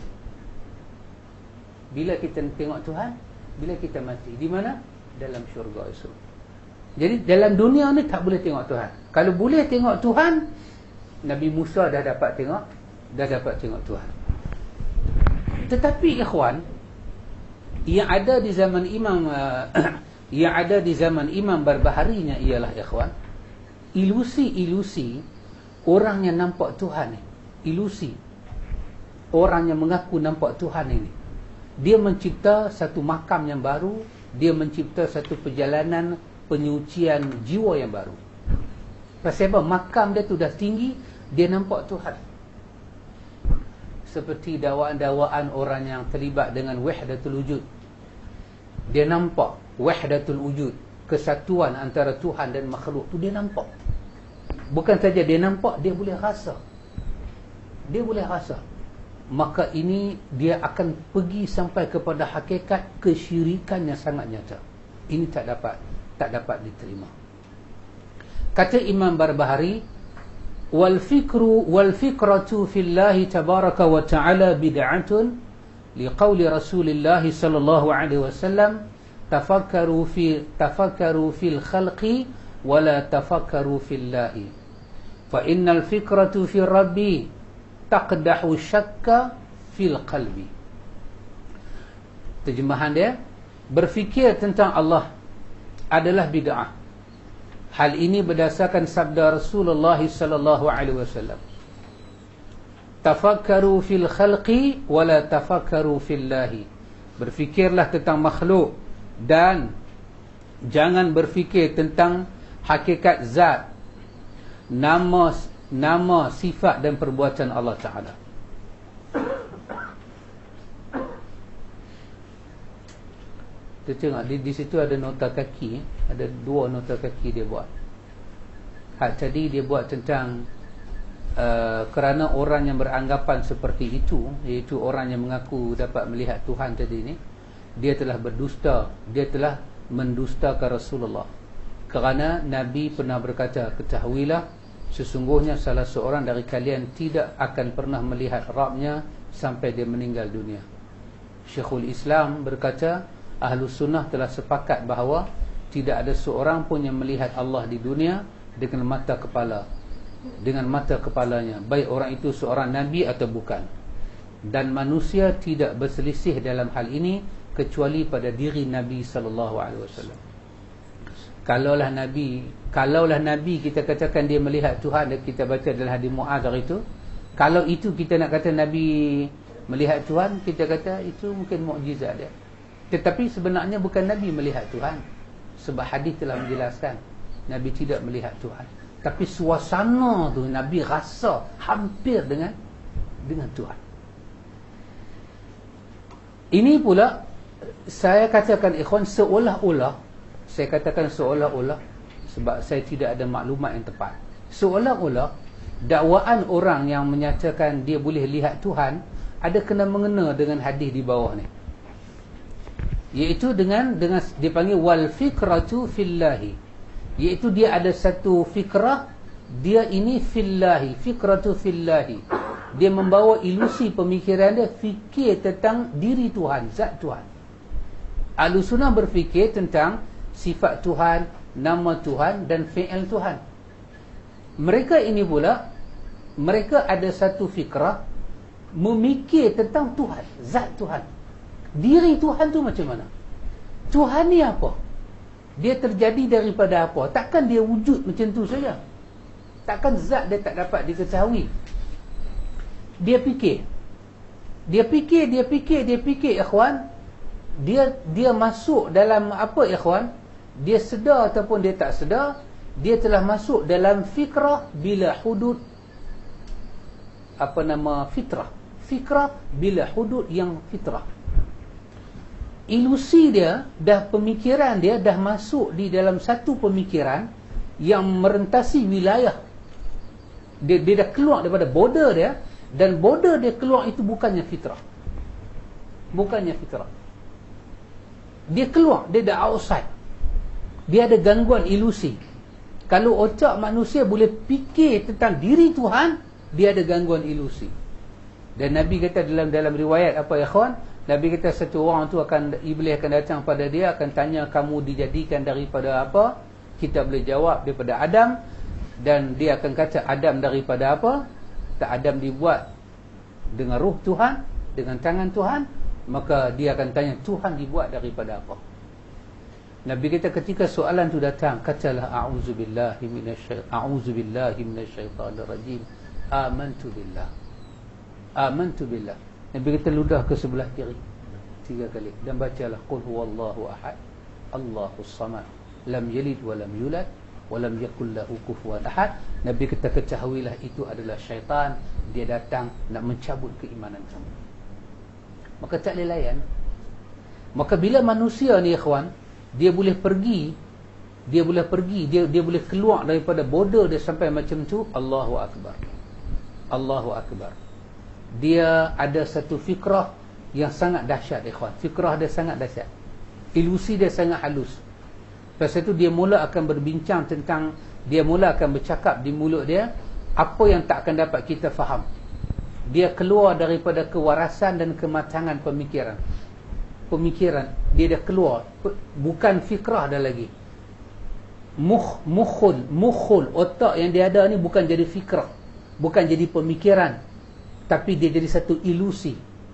A: Bila kita tengok Tuhan? Bila kita mati. Di mana? Dalam syurga itu. Jadi dalam dunia ni tak boleh tengok Tuhan. Kalau boleh tengok Tuhan, Nabi Musa dah dapat tengok, dah dapat tengok Tuhan. Tetapi ikhwan, yang ada di zaman Imam uh, yang ada di zaman Imam Barbaharinya ialah ikhwan, ilusi-ilusi orang yang nampak Tuhan ni, ilusi orang yang mengaku nampak Tuhan ini. Dia mencipta satu makam yang baru, dia mencipta satu perjalanan penyucian jiwa yang baru. Pasal apa? Makam dia tu dah tinggi, dia nampak Tuhan. Seperti dakwaan-dakwaan orang yang terlibat dengan wahdatul wujud. Dia nampak wahdatul wujud, kesatuan antara Tuhan dan makhluk tu dia nampak. Bukan saja dia nampak, dia boleh rasa. Dia boleh rasa. Maka ini dia akan pergi sampai kepada hakikat kesyirikan yang sangat nyata. Ini tak dapat tak dapat diterima. Kata Imam Barbahari, wal fikru wal fikratu fillahi tabaraka wa ta'ala bid'atun liqauli Rasulillah sallallahu alaihi wasallam tafakkaru fi tafakkaru fil khalqi wa la tafakkaru fillahi fa innal fikratu fi rabbi taqdahu syakka fil qalbi. Terjemahan dia, berfikir tentang Allah adalah bid'ah. Hal ini berdasarkan sabda Rasulullah sallallahu alaihi wasallam, tafakkaru fil khalqi wala tafakkaru fillahi. Berfikirlah tentang makhluk dan jangan berfikir tentang hakikat zat, nama nama sifat dan perbuatan Allah Taala. Kita tengok di, di situ ada nota kaki, ada dua nota kaki dia buat. Hak tadi dia buat tentang uh, kerana orang yang beranggapan seperti itu, iaitu orang yang mengaku dapat melihat Tuhan tadi ni, dia telah berdusta, dia telah mendustakan Rasulullah. Kerana Nabi pernah berkata, ketahuilah sesungguhnya salah seorang dari kalian tidak akan pernah melihat Rabbnya sampai dia meninggal dunia. Syekhul Islam berkata, Ahlus Sunnah telah sepakat bahawa tidak ada seorang pun yang melihat Allah di dunia dengan mata kepala, dengan mata kepalanya, baik orang itu seorang Nabi atau bukan. Dan manusia tidak berselisih dalam hal ini kecuali pada diri Nabi sallallahu alaihi wasallam. Kalaulah Nabi, kalaulah Nabi kita katakan dia melihat Tuhan, dan kita baca dalam hadis Muaz itu, kalau itu kita nak kata Nabi melihat Tuhan, kita kata itu mungkin mukjizat dia. Tetapi sebenarnya bukan Nabi melihat Tuhan, sebab hadis telah menjelaskan Nabi tidak melihat Tuhan. Tapi suasana tu Nabi rasa hampir dengan dengan Tuhan. Ini pula saya katakan ikhwan, seolah-olah, saya katakan seolah-olah sebab saya tidak ada maklumat yang tepat, seolah-olah dakwaan orang yang menyatakan dia boleh lihat Tuhan ada kena mengena dengan hadis di bawah ni, iaitu dengan dengan dia panggil wal fikratu fillahi, iaitu dia ada satu fikrah, dia ini fillahi, fikratu fillahi, dia membawa ilusi pemikiran dia, fikir tentang diri Tuhan, zat Tuhan. Ahlus Sunnah berfikir tentang sifat Tuhan, nama Tuhan dan fi'il Tuhan. Mereka ini pula, mereka ada satu fikrah memikir tentang Tuhan, zat Tuhan. Diri Tuhan tu macam mana? Tuhan ni apa? Dia terjadi daripada apa? Takkan dia wujud macam tu saja? Takkan zat dia tak dapat diketahui? Dia fikir, dia fikir, dia fikir, dia fikir ikhwan. Dia dia masuk dalam apa ikhwan? Dia sedar ataupun dia tak sedar, dia telah masuk dalam fikrah bila hudud, apa nama, fitrah. Fikrah bila hudud yang fitrah. Ilusi dia, dah pemikiran dia dah masuk di dalam satu pemikiran yang merentasi wilayah. Dia, dia dah keluar daripada border dia, dan border dia keluar itu bukannya fitrah. Bukannya fitrah. Dia keluar, dia dah outside. Dia ada gangguan ilusi. Kalau otak manusia boleh fikir tentang diri Tuhan, dia ada gangguan ilusi. Dan Nabi kata dalam dalam riwayat apa ya kawan? Nabi kata satu orang tu akan, iblis akan datang pada dia, akan tanya kamu dijadikan daripada apa? Kita boleh jawab daripada Adam. Dan dia akan kata Adam daripada apa? Tak, Adam dibuat dengan ruh Tuhan, dengan tangan Tuhan. Maka dia akan tanya Tuhan dibuat daripada apa? Nabi kata ketika soalan tu datang, katalah a'udzubillahi minasyaitan a'udzubillahi minasyaitanir rajim. Amantu billah. Amantu billah. Nabi kata ludah ke sebelah kiri tiga kali dan bacalah qul huwallahu ahad, Allahus samad, lam yalid wa lam yulad wa lam yakul lahu kufuwan ahad. Nabi kata ketahuilah itu adalah syaitan, dia datang nak mencabut keimanan kamu. Maka tak boleh layan. Maka bila manusia ni ikhwan, dia boleh pergi, dia boleh pergi, dia dia boleh keluar daripada border dia sampai macam tu, Allahu akbar. Allahu akbar. Dia ada satu fikrah yang sangat dahsyat ikhwan. Fikrah dia sangat dahsyat. Ilusi dia sangat halus. Lepas itu dia mula akan berbincang tentang, dia mula akan bercakap di mulut dia apa yang tak akan dapat kita faham. Dia keluar daripada kewarasan dan kematangan pemikiran. Pemikiran dia dah keluar, bukan fikrah dah lagi. Mukh, mukhul, mukhul, otak yang dia ada ni bukan jadi fikrah, bukan jadi pemikiran, tapi dia jadi satu ilusi.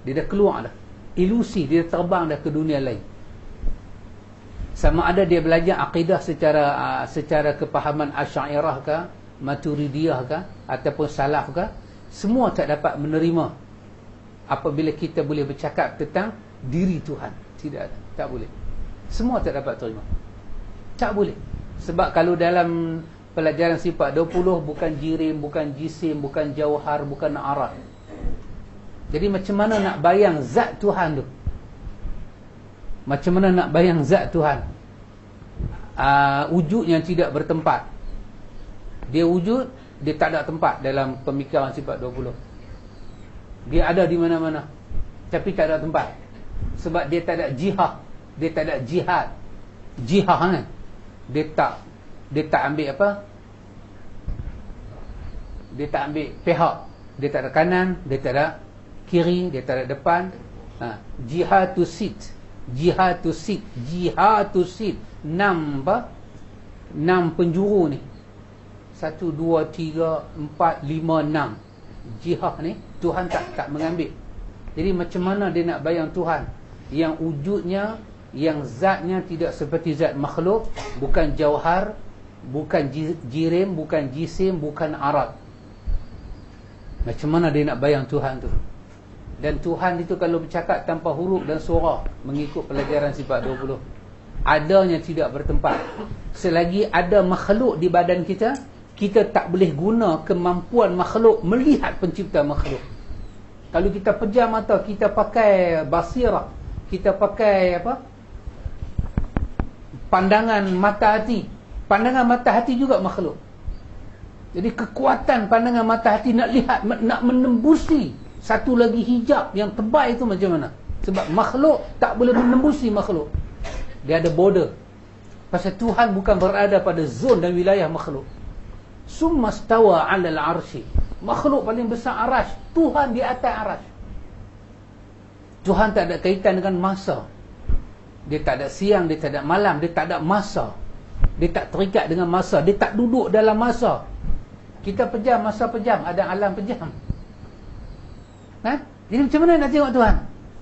A: Dia dah keluar dah. Ilusi, dia terbang dah ke dunia lain. Sama ada dia belajar akidah secara uh, secara kepahaman Asy'ariyah ke, Maturidiyah ke, ataupun Salaf ke, semua tak dapat menerima apabila kita boleh bercakap tentang diri Tuhan. Tidak ada, tak boleh. Semua tak dapat terima. Tak boleh. Sebab kalau dalam pelajaran sifat dua puluh, bukan jirim, bukan jisim, bukan jauhar, bukan arad. Jadi macam mana nak bayang zat Tuhan tu? Macam mana nak bayang zat Tuhan? Uh, wujud yang tidak bertempat. Dia wujud, dia tak ada tempat dalam pemikiran sifat dua puluh. Dia ada di mana-mana, tapi tak ada tempat. Sebab dia tak ada jihad. Dia tak ada jihad. Jihad kan? Dia tak Dia tak ambil apa? Dia tak ambil pihak. Dia tak ada kanan, dia tak ada kiri, dia tak ada depan. ha. Jihad to sit. Jihad to sit. Jihad to sit. Enam apa? Enam penjuru ni. Satu, dua, tiga, empat, lima, enam. Jihad ni Tuhan tak tak mengambil. Jadi macam mana dia nak bayang Tuhan yang wujudnya, yang zatnya tidak seperti zat makhluk, bukan jauhar, bukan jirim, bukan jisim, bukan arad. Macam mana dia nak bayang Tuhan tu? Dan Tuhan itu kalau bercakap tanpa huruf dan suara, mengikut pelajaran sifat dua puluh, adanya tidak bertempat. Selagi ada makhluk di badan kita, kita tak boleh guna kemampuan makhluk melihat pencipta makhluk. Kalau kita pejam mata, kita pakai basirah, kita pakai apa? Pandangan mata hati. Pandangan mata hati juga makhluk. Jadi kekuatan pandangan mata hati nak lihat, nak menembusi satu lagi hijab yang tebal itu macam mana? Sebab makhluk tak boleh menembusi makhluk. Dia ada border. Pasal Tuhan bukan berada pada zon dan wilayah makhluk. Summa stawa 'alal 'arsy. Makhluk paling besar arash, Tuhan di atas arash. Tuhan tak ada kaitan dengan masa. Dia tak ada siang, dia tak ada malam, dia tak ada masa. Dia tak terikat dengan masa, dia tak duduk dalam masa. Kita pejam, masa pejam, ada alam pejam. Ha? Jadi macam mana nak tengok Tuhan?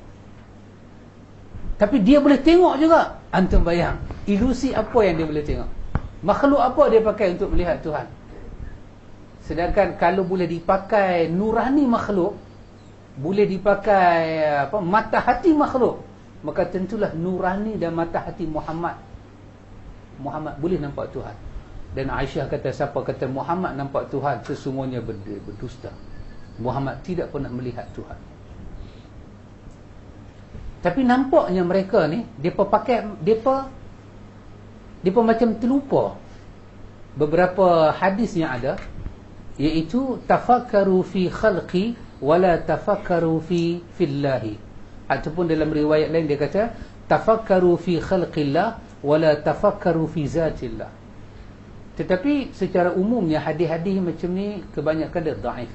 A: Tapi dia boleh tengok juga. Antum bayang, ilusi apa yang dia boleh tengok? Makhluk apa dia pakai untuk melihat Tuhan? Sedangkan kalau boleh dipakai nurani makhluk, boleh dipakai apa, mata hati makhluk, maka tentulah nurani dan mata hati Muhammad Muhammad boleh nampak Tuhan. Dan Aisyah kata, siapa kata Muhammad nampak Tuhan, sesungguhnya berdusta. Muhammad tidak pernah melihat Tuhan. Tapi nampaknya mereka ni, depa pakai, depa depa macam terlupa beberapa hadis yang ada, iaitu tafakkaru fi khalqi wala tafakkaru fi fillahi. Ataupun dalam riwayat lain dia kata tafakkaru fi khalqillah wala tafakkaru fi zatillah. Tetapi secara umumnya hadis-hadis macam ni kebanyakan dia dhaif.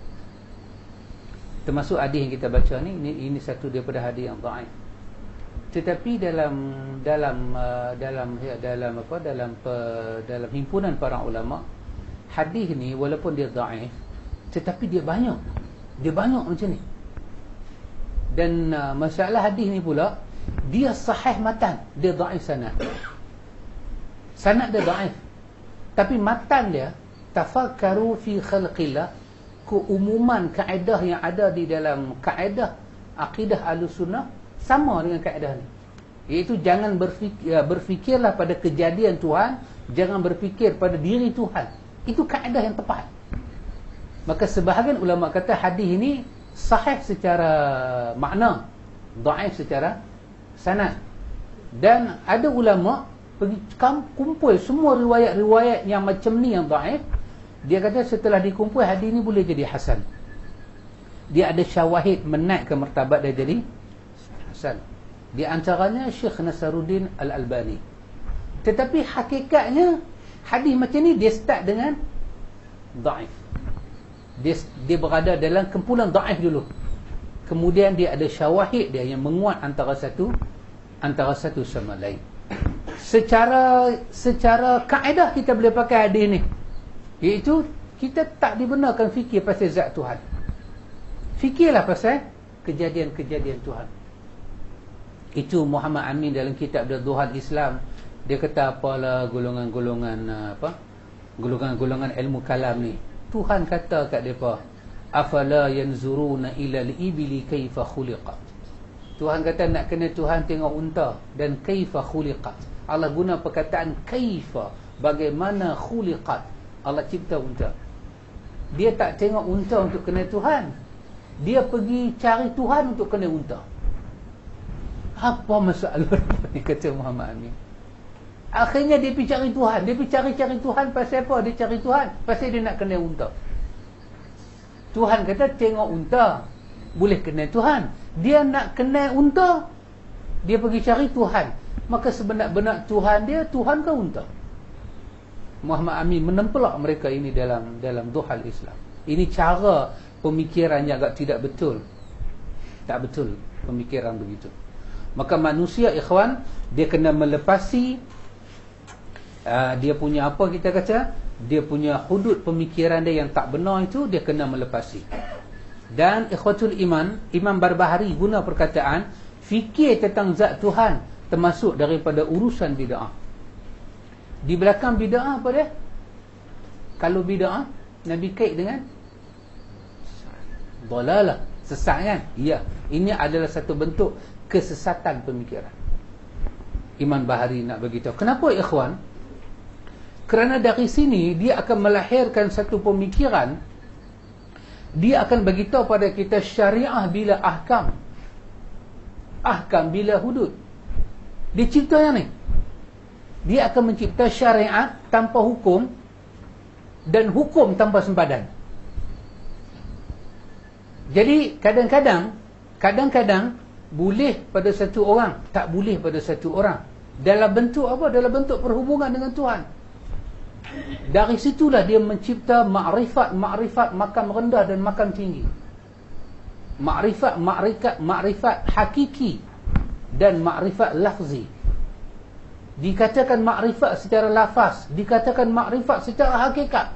A: Termasuk hadis yang kita baca ni, ini, ini satu daripada hadis yang dhaif. Tetapi dalam dalam uh, dalam ya, dalam apa dalam uh, dalam himpunan para ulama, hadis ni walaupun dia dhaif, tetapi dia banyak. Dia banyak macam ni. Dan uh, masalah hadis ni pula, dia sahih matan, dia dhaif sanad. Sanad dia dhaif. Tapi matan dia tafakkaru fi khalqillah, keumuman kaedah yang ada di dalam kaedah akidah Ahlussunnah sama dengan kaedah ni. Iaitu jangan berfikir, berfikirlah pada kejadian Tuhan, jangan berfikir pada diri Tuhan. Itu kaedah yang tepat. Maka sebahagian ulama kata hadis ini sahih secara makna, dhaif secara sanad. Dan ada ulama pergi kumpul semua riwayat-riwayat yang macam ni yang dhaif. Dia kata setelah dikumpul, hadis ni boleh jadi hasan. Dia ada syawahid menaikkan martabat dia jadi hasan. Di antaranya Syekh Nasaruddin Al-Albani. Tetapi hakikatnya hadis macam ni dia start dengan dhaif. Dia, dia berada dalam kumpulan dhaif dulu. Kemudian dia ada syawahid dia yang menguat antara satu antara satu sama lain. Secara secara kaedah kita boleh pakai hadis ni. Iaitu kita tak dibenarkan fikir pasal zat Tuhan. Fikirlah pasal kejadian-kejadian Tuhan. Itu Muhammad Amin dalam kitab Duhal Islam, dia kata apalah golongan-golongan apa? Golongan-golongan ilmu kalam ni. Tuhan kata kat depa, afala yanzuruna ila al-ibli kaifa khuliqat. Tuhan kata nak kena Tuhan tengok unta dan kaifa khuliqat. Allah guna perkataan kaifa, bagaimana khuliqat. Allah cipta unta. Dia tak tengok unta untuk kena Tuhan. Dia pergi cari Tuhan untuk kena unta. Apa masalah ni, kata Muhammad Amin. Akhirnya dia pergi cari Tuhan. Dia pergi cari-cari Tuhan. Pasal apa dia cari Tuhan? Pasal dia nak kena unta. Tuhan kata tengok unta, boleh kena Tuhan. Dia nak kena unta, dia pergi cari Tuhan. Maka sebenar-benar Tuhan dia, Tuhan ke unta? Muhammad Amin menempelak mereka ini dalam dalam Duhal Islam. Ini cara pemikiran yang agak tidak betul. Tak betul pemikiran begitu. Maka manusia, ikhwan, dia kena melepasi uh, dia punya apa kita kata, dia punya hudud pemikiran dia yang tak benar itu, dia kena melepasi. Dan ikhwatul iman, Imam Barbahari guna perkataan fikir tentang zat Tuhan termasuk daripada urusan bid'ah. Di belakang bid'ah apa dia? Kalau bid'ah Nabi kait dengan dalalah, sesat kan? Ya, ini adalah satu bentuk kesesatan pemikiran. Imam Bahari nak beritahu. Kenapa ikhwan? Kerana dari sini dia akan melahirkan satu pemikiran. Dia akan beritahu pada kita syariah bila ahkam, ahkam bila hudud. Dia cipta yang ni. Dia akan mencipta syariat tanpa hukum dan hukum tanpa sempadan. Jadi kadang-kadang Kadang-kadang boleh pada satu orang, tak boleh pada satu orang. Dalam bentuk apa? Dalam bentuk perhubungan dengan Tuhan. Dari situlah dia mencipta makrifat, makrifat makam rendah dan makam tinggi. Makrifat, makrifat, makrifat hakiki dan makrifat lafzi. Dikatakan makrifat secara lafaz, dikatakan makrifat secara hakikat.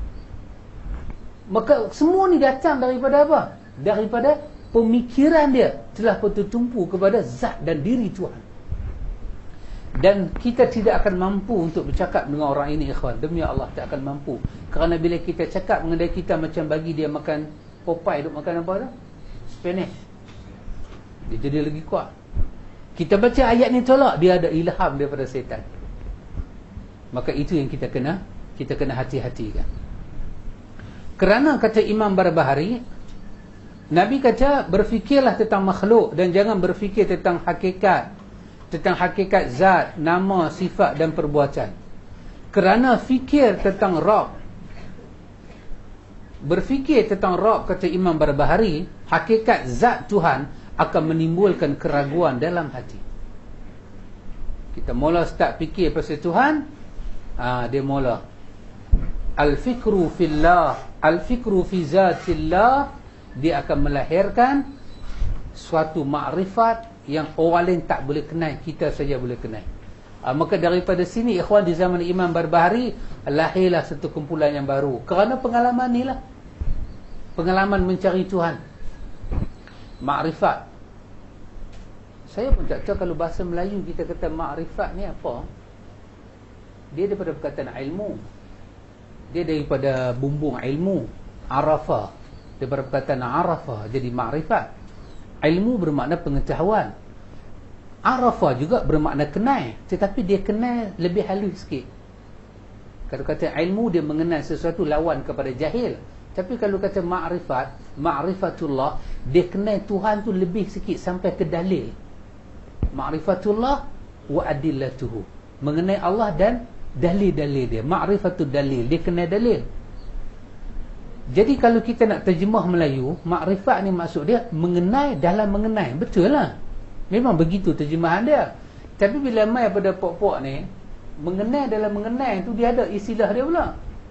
A: Maka semua ni datang daripada apa? Daripada pemikiran dia telah bertumpu kepada zat dan diri Tuhan. Dan kita tidak akan mampu untuk bercakap dengan orang ini, ikhwan. Demi Allah tak akan mampu. Kerana bila kita cakap mengenai kita macam bagi dia makan Popeye, duk makan apa tu? Spinach. Dia jadi lagi kuat. Kita baca ayat ni tolak, dia ada ilham daripada setan. Maka itu yang kita kena kita kena hati-hatikan. Kerana kata Imam Barbahari, Nabi kata berfikirlah tentang makhluk dan jangan berfikir tentang hakikat, tentang hakikat zat, nama, sifat dan perbuatan. Kerana fikir tentang Rabb, berfikir tentang Rabb, kata Imam Barbahari, hakikat zat Tuhan akan menimbulkan keraguan dalam hati. Kita mula start fikir pasal Tuhan, ha, dia mula al-fikru fillah, al-fikru fi zatillah, dia akan melahirkan suatu makrifat yang orang lain tak boleh kenal, kita saja boleh kenal. Ha, maka daripada sini, ikhwan, di zaman Imam Barbahari lahirlah satu kumpulan yang baru. Kerana pengalaman ni lah, pengalaman mencari Tuhan, makrifat. Saya pun tak tahu kalau bahasa Melayu kita kata makrifat ni apa. Dia daripada perkataan ilmu. Dia daripada bumbung ilmu, arafa, daripada perkataan arafa jadi makrifat. Ilmu bermakna pengetahuan, arafa juga bermakna kenal, tetapi dia kenal lebih halus sikit. Kalau kata ilmu, dia mengenal sesuatu lawan kepada jahil. Tapi kalau kata makrifat, ma'rifatullah, dia kenal Tuhan tu lebih sikit sampai ke dalil. Ma'rifatullah wa adillatuhu, mengenai Allah dan dalil-dalil dia. Ma'rifatul dalil, dia kenal dalil. Jadi kalau kita nak terjemah Melayu, makrifat ni maksud dia mengenai dalam mengenai. Betul lah, memang begitu terjemahan dia. Tapi bila mai pada pok-pok ni, mengenai dalam mengenai tu dia ada istilah dia pula.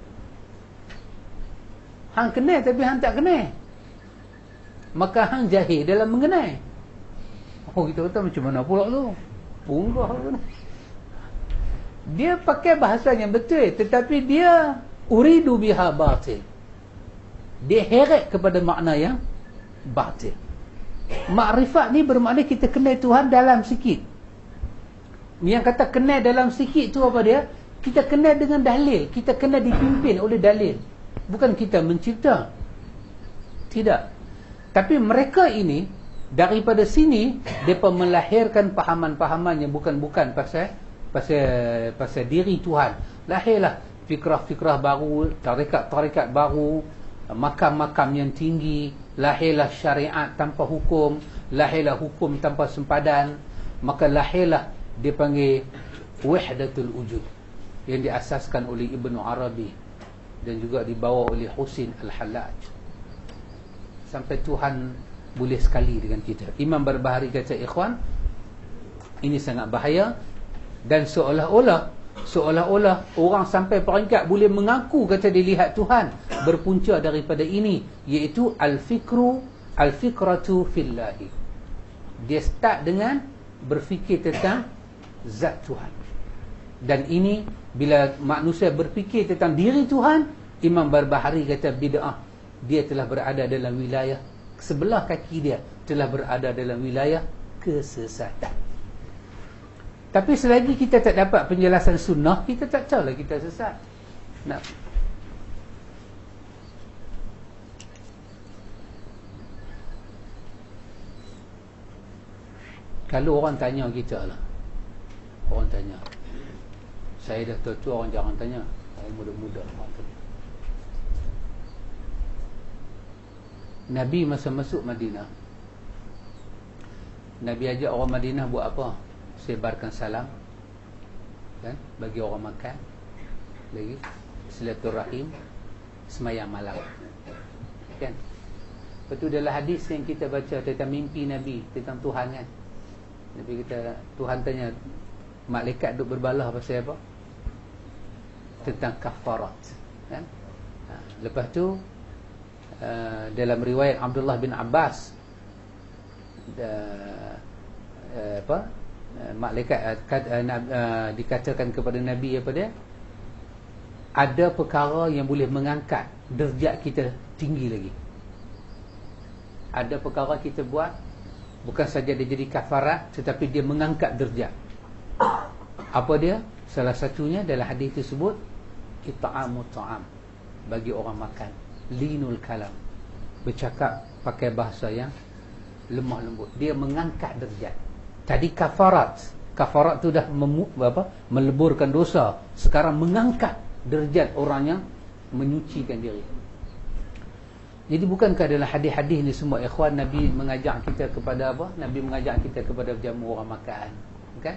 A: Hang kenal tapi hang tak kenal, maka hang jahil dalam mengenai. Oh, kita kata macam mana pula tu? Punggah pun. Dia pakai bahasa yang betul, tetapi dia uridu biha batil. Dia heret kepada makna yang batil. Makrifat ni bermakna kita kenal Tuhan dalam sikit. Yang kata kenal dalam sikit tu apa dia? Kita kenal dengan dalil. Kita kena dipimpin oleh dalil. Bukan kita mencipta. Tidak. Tapi mereka ini, daripada sini, mereka melahirkan pahaman-pahaman yang bukan-bukan pasal pasal pasal diri Tuhan. Lahirlah fikrah-fikrah baru, tarikat-tarikat baru, makam-makam yang tinggi, lahirlah syariat tanpa hukum, lahirlah hukum tanpa sempadan, maka lahirlah dia panggil wahdatul wujud yang diasaskan oleh Ibnu Arabi dan juga dibawa oleh Husin Al-Hallaj. Sampai Tuhan boleh sekali dengan kita. Imam Barbahari kata, ikhwan, ini sangat bahaya. Dan seolah-olah Seolah-olah orang sampai peringkat boleh mengaku kata dia lihat Tuhan, berpunca daripada ini, iaitu al-fikru al-fikratu fillahi. Dia start dengan berfikir tentang zat Tuhan. Dan ini bila manusia berfikir tentang diri Tuhan, Imam Barbahari kata bid'ah. Dia telah berada dalam wilayah, sebelah kaki dia telah berada dalam wilayah kesesatan. Tapi selagi kita tak dapat penjelasan sunnah, kita tak tahu lah kita sesat. Nak kalau orang tanya kita lah, orang tanya, saya dah tua-tua, orang jangan tanya. Saya muda-muda, orang tanya. Nabi masa masuk Madinah, Nabi ajak orang Madinah buat apa? Sebarkan salam, kan? Bagi orang makan, lagi silaturahim, semayang malam, kan? Lepas tu dalam hadis yang kita baca tentang mimpi Nabi, tentang Tuhan, kan? Nabi kata, Tuhan tanya malaikat duk berbalah pasal apa? Tentang kafarat, kan? Ha, lepas tu uh, dalam riwayat Abdullah bin Abbas, uh, uh, apa? malaikat uh, uh, dikatakan kepada Nabi apa dia? Ada perkara yang boleh mengangkat derajat kita tinggi lagi. Ada perkara kita buat bukan saja dia jadi kafarat, tetapi dia mengangkat derajat. Apa dia? Salah satunya dalam hadis tersebut, it'amut ta'am, bagi orang makan, linul kalam, bercakap pakai bahasa yang lemah lembut. Dia mengangkat derajat. Tadi kafarat, kafarat tu dah memu, apa, meleburkan dosa. Sekarang mengangkat derajat orang yang menyucikan diri. Jadi bukankah dalam hadis-hadis ni semua, ikhwan, Nabi mengajak kita kepada apa? Nabi mengajak kita kepada jamu orang makan, kan?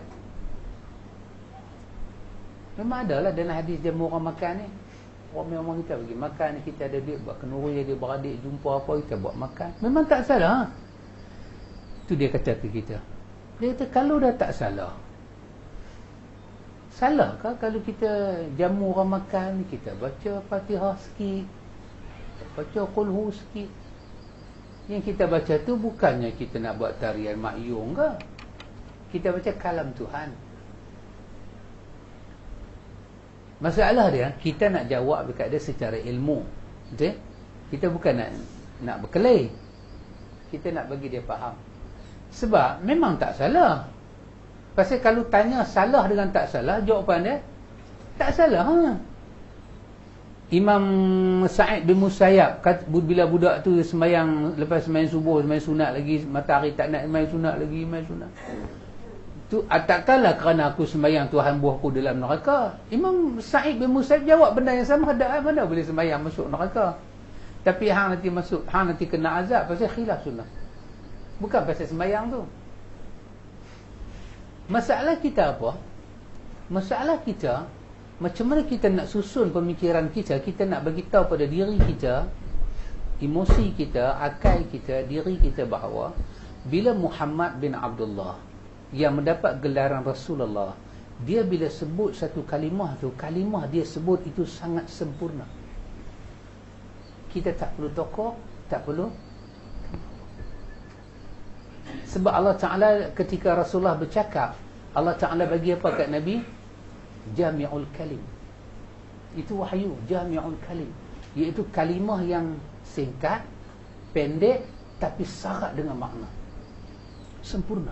A: Memang adalah dalam hadis jamu orang makan ni. Orang memang kita bagi makan, kita ada duit buat kenuri, dia beradik jumpa apa, kita buat makan. Memang tak salah. Tu dia kata ke kita. Dia kata, kalau dah tak salah, salahkah kalau kita jamu orang makan, kita baca Fatihah sikit, baca Qul Hu sikit? Yang kita baca tu bukannya kita nak buat tarian makyung ke? Kita baca kalam Tuhan. Masalah dia, kita nak jawab dekat dia secara ilmu, betul? Kita bukan nak nak berkelahi. Kita nak bagi dia faham. Sebab memang tak salah. Pasal kalau tanya salah dengan tak salah, jawapan dia tak salah, ha? Imam Sa'id bin Musayyab, bila budak tu semayang, lepas semayang subuh, semayang sunat lagi, matahari tak nak semayang sunat lagi, semayang sunat tu, takkanlah kerana aku semayang Tuhan buah aku dalam neraka. Imam Sa'id bin Musayyab jawab benda yang sama, ada mana boleh semayang masuk neraka. Tapi hang nanti masuk, hang nanti kena azab pasal khilaf sunnah, bukan pasal semayang tu. Masalah kita apa? Masalah kita, macam mana kita nak susun pemikiran kita, kita nak bagi tahu pada diri kita, emosi kita, akal kita, diri kita bahawa bila Muhammad bin Abdullah yang mendapat gelaran Rasulullah, dia bila sebut satu kalimah tu, kalimah dia sebut itu sangat sempurna. Kita tak perlu tokoh, tak perlu. Sebab Allah Ta'ala ketika Rasulullah bercakap, Allah Ta'ala bagi apa kat Nabi? Jami'ul kalim. Itu wahyu, Jami'ul kalim, iaitu kalimah yang singkat, pendek, tapi syarat dengan makna sempurna.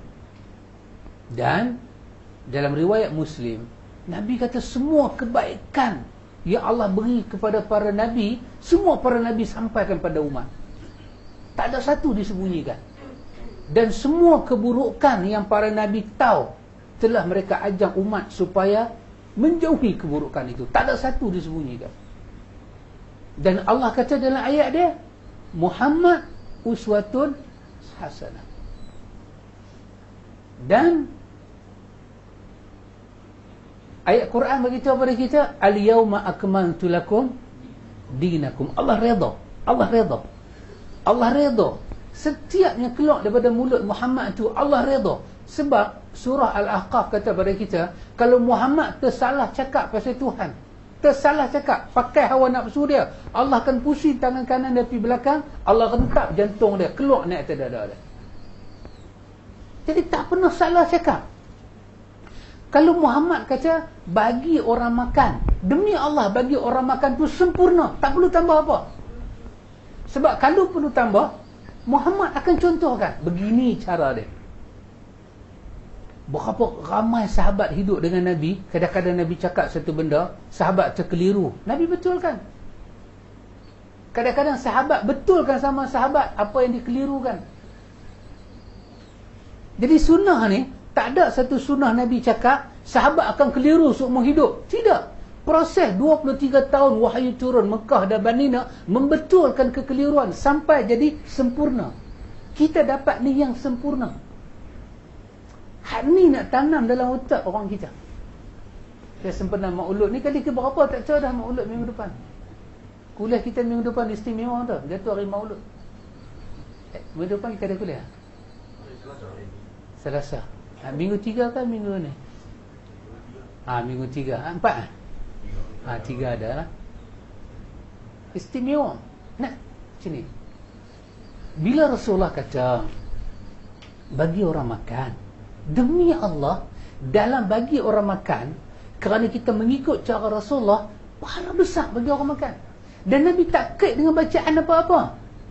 A: Dan dalam riwayat Muslim, Nabi kata semua kebaikan yang Allah beri kepada para Nabi, semua para Nabi sampaikan pada umat. Tak ada satu disembunyikan. Dan semua keburukan yang para Nabi tahu, telah mereka ajak umat supaya menjauhi keburukan itu. Tak ada satu disembunyikan. Dan Allah kata dalam ayat dia, Muhammad uswatun hasanah. Dan ayat Quran beritahu kepada kita, al-yawma akmaltu lakum dinakum. Allah redha. Allah redha. Allah redha. Setiap yang keluar daripada mulut Muhammad itu, Allah redha. Sebab surah Al-Ahqaf kata pada kita, kalau Muhammad tersalah cakap pasal Tuhan, tersalah cakap, pakai hawa nafsu dia, Allah akan pusing tangan kanan dan pergi belakang, Allah rentap jantung dia, keluar naik atas dada dia. Jadi tak pernah salah cakap. Kalau Muhammad kata bagi orang makan, demi Allah bagi orang makan tu sempurna, tak perlu tambah apa. Sebab kalau perlu tambah, Muhammad akan contohkan, begini cara dia. Berapa ramai sahabat hidup dengan Nabi, kadang-kadang Nabi cakap satu benda, sahabat terkeliru, Nabi betulkan. Kadang-kadang sahabat betulkan sama sahabat apa yang dikelirukan. Jadi sunnah ni, tak ada satu sunnah Nabi cakap sahabat akan keliru seumur hidup. Tidak. Proses dua puluh tiga tahun wahyu turun Mekah dan Madinah membetulkan kekeliruan sampai jadi sempurna. Kita dapat ni yang sempurna. Hak ni nak tanam dalam otak orang kita. Saya sempena maulud ni kali ke berapa tak tahu dah maulud minggu depan. Kuliah kita minggu depan istimewa dah. Jatuh hari maulud. Eh, minggu depan kita ada kuliah? Selasa. Ha, minggu tiga kan minggu ni? Ha, minggu tiga. Ha, empat lah? Ha, tiga ada lah. Istimewa. Nah, sini. Bila Rasulullah kata bagi orang makan, demi Allah, dalam bagi orang makan, kerana kita mengikut cara Rasulullah, pahala besar bagi orang makan. Dan Nabi tak kait dengan bacaan apa-apa.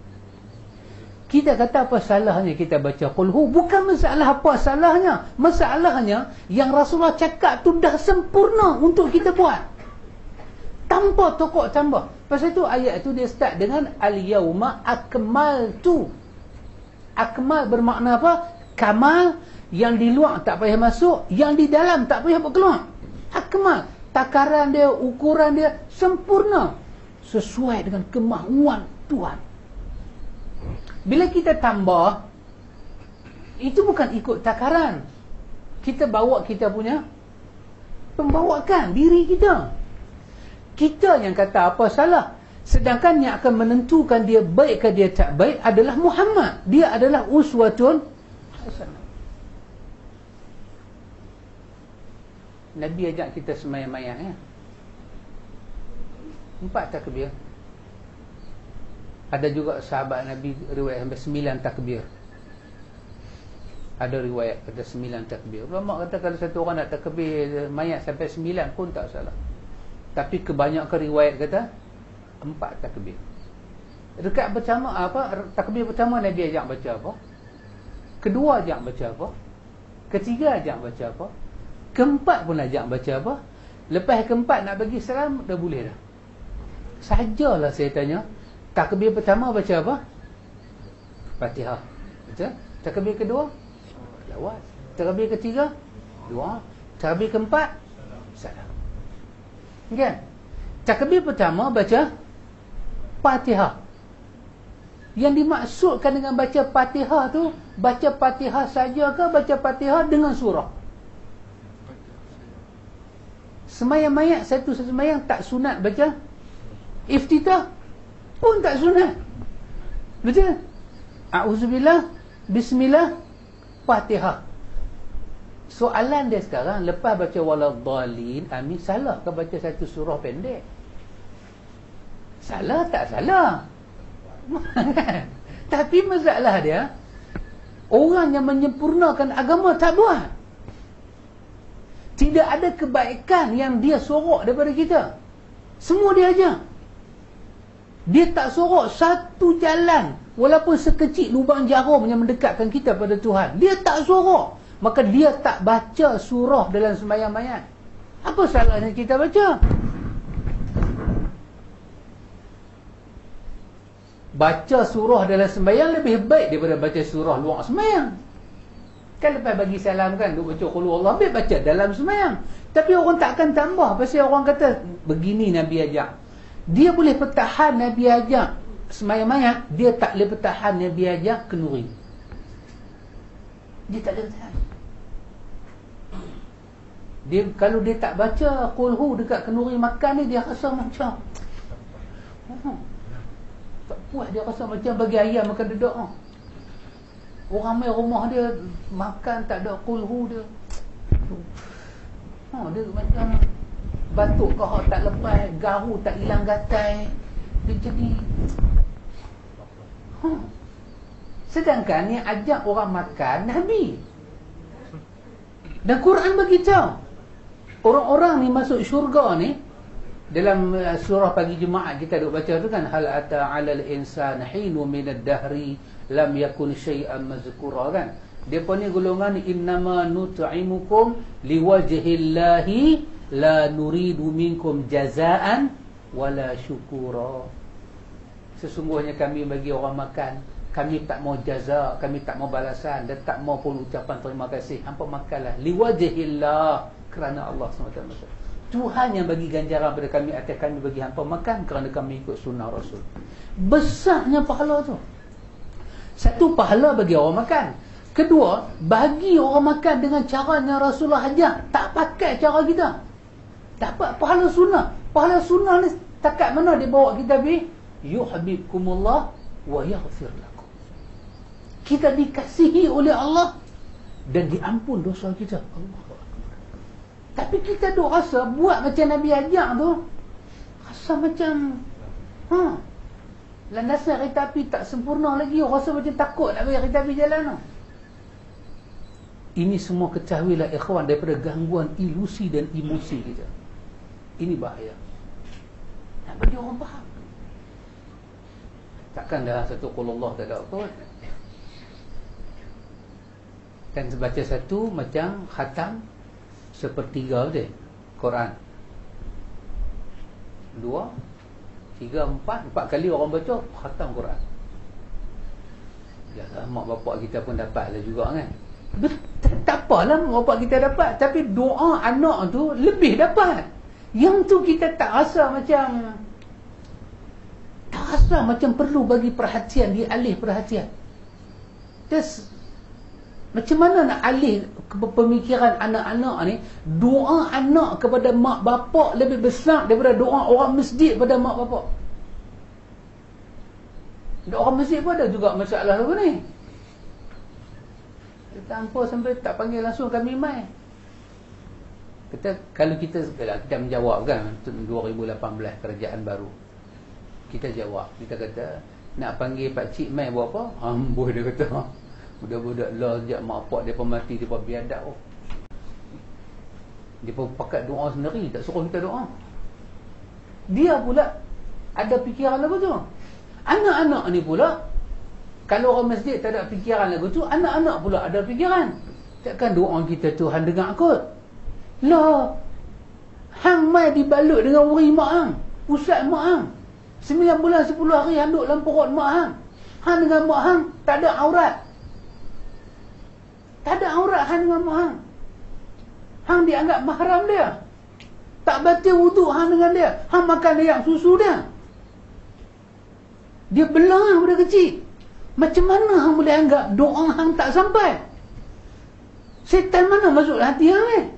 A: Kita kata apa salahnya kita baca qulhu? Bukan masalah apa salahnya. Masalahnya yang Rasulullah cakap tu dah sempurna untuk kita buat. Tanpa tokok tambah. Pasal itu ayat itu dia start dengan al-yawma akmaltu. Akmal bermakna apa? Kamal. Yang di luar tak payah masuk, yang di dalam tak payah berkeluar. Akmal. Takaran dia, ukuran dia sempurna sesuai dengan kemahuan Tuhan. Bila kita tambah, itu bukan ikut takaran. Kita bawa kita punya pembawakan diri kita. Kita yang kata apa salah. Sedangkan yang akan menentukan dia baik ke dia tak baik adalah Muhammad. Dia adalah uswatun hasanah. Nabi ajak kita semayang-mayang ya. Empat takbir. Ada juga sahabat Nabi riwayat sampai sembilan takbir. Ada riwayat kata sembilan takbir. Ulama kata kalau satu orang nak takbir mayat sampai sembilan pun tak salah. Tapi kebanyakan riwayat kata empat takbir. Dekat pertama apa? Takbir pertama Nabi ajak baca apa? Kedua ajak baca apa? Ketiga ajak baca apa? Keempat pun ajak baca apa? Lepas keempat nak bagi salam dah boleh dah. Sajalah saya tanya, takbir pertama baca apa? Fatihah. Betul? Takbir kedua lawaz. Takbir ketiga doa. Takbir keempat salam. Kan? Takbir pertama baca Fatihah. Yang dimaksudkan dengan baca Fatihah tu, baca Fatihah saja ke baca Fatihah dengan surah? Semayang mayat satu semayang tak sunat baca iftitah pun tak sunat. Betul? A'udzubillah, bismillah, Fatihah. Soalan dia sekarang, lepas baca waladhdallin, amin, salah ke baca satu surah pendek? Salah tak salah? Tapi masalah dia, orang yang menyempurnakan agama tak buat. Tidak ada kebaikan yang dia sorok daripada kita. Semua dia ajar. Dia tak sorok satu jalan, walaupun sekecil lubang jarum yang mendekatkan kita pada Tuhan. Dia tak sorok. Maka dia tak baca surah dalam sembahyang mayat. Apa salahnya kita baca? Baca surah dalam sembahyang lebih baik daripada baca surah luar sembahyang. Kan lepas bagi salam kan, duk baca qul huwallahu, ambil baca dalam sembahyang. Tapi orang tak akan tambah. Pasal orang kata begini Nabi ajak. Dia boleh pertahan Nabi ajak sembahyang mayat, dia tak boleh pertahan Nabi ajak kenduri. Dia tak boleh pertahan. Dia, kalau dia tak baca qul hu dekat kenduri makan ni, dia rasa macam oh, tak puas, dia rasa macam bagi ayam makan dedok. Oh. Orang main rumah dia makan tak ada qul hu dia. Oh, dia macam batuk kau tak lepas, garu tak hilang gatai. Dia jadi huh. Sedangkan yang ajak orang makan Nabi. Dan Quran beritahu orang-orang ni masuk syurga ni. Dalam uh, surah pagi Jumaat kita duk baca tu kan, hal ata 'alal insan hinu minad dahri lam yakun syai'an mazkura kan. Depa ni golongan innama nut'imukum liwajhillahi la nuridu minkum jazaan wala syukura. Sesungguhnya kami bagi orang makan, kami tak mau jaza, kami tak mau balasan dan tak mau pun ucapan terima kasih. Hampa makanlah liwajhillah, kerana Allah subhanahu wa taala. Tuhan yang bagi ganjaran pada kami atas kami bagi hampa makan kerana kami ikut sunnah Rasul. Besarnya pahala tu. Satu, pahala bagi orang makan. Kedua, bagi orang makan dengan caranya Rasulullah ajar, tak pakai cara kita. Dapat pahala sunnah. Pahala sunnah ni takat mana dia bawa kita pergi? Yuhibbukumullah wa yaghfir lakum. Kita dikasihi oleh Allah dan diampun dosa kita. Allah. Tapi kita duk rasa buat macam Nabi ajak tu, rasa macam ha, landasan kereta api tak sempurna lagi, rasa macam takut nak bagi kereta api jalan tu. Ini semua ketahuilah ikhwan daripada gangguan ilusi dan emosi kita. Ini bahaya. Nak bagi orang faham. Takkan dah satu qul Allah tak ada apa. Kan baca satu macam khatam sepertiga dia Quran. Dua, tiga, empat, empat kali orang baca khatam Quran. Ya, mak bapak kita pun dapat lah juga kan. Tak apalah mak bapak kita dapat, tapi doa anak tu lebih dapat. Yang tu kita tak rasa macam tak rasa macam perlu bagi perhatian, dialih perhatian. Terus macam mana nak alih pemikiran anak-anak ni? Doa anak kepada mak bapak lebih besar daripada doa orang masjid pada mak bapak. Orang masjid pun ada juga masalah apa ni. Tanpa sampai tak panggil langsung kami mai. Kita, kalau kita kita menjawab kan dua ribu lapan belas kerajaan baru, kita jawab, kita kata nak panggil pak cik mai buat apa? Ambuh dia kata. Budak-budak lah sejak mak pak dia pun mati, dia pun biadab. Oh. Dia pun pakat doa sendiri, tak suruh kita doa. Dia pula ada fikiran lagu tu. Anak-anak ni pula, kalau orang masjid tak ada fikiran lagu tu, anak-anak pula ada fikiran. Takkan doa kita Tuhan dengar kot. Lah, hang mai dibalut dengan uri mak hang, pusat mak hang. Sembilan bulan sepuluh hari hang duduk dalam perut mak hang. Hang dengan mak hang tak ada aurat. Tak ada aurat hang dengan mak hang. Hang dianggap mahram dia. Tak baca wuduk hang dengan dia. Hang makan air susu dia. Dia belang pada kecil. Macam mana hang boleh anggap doa hang tak sampai? Setan mana masuk hati hang ni?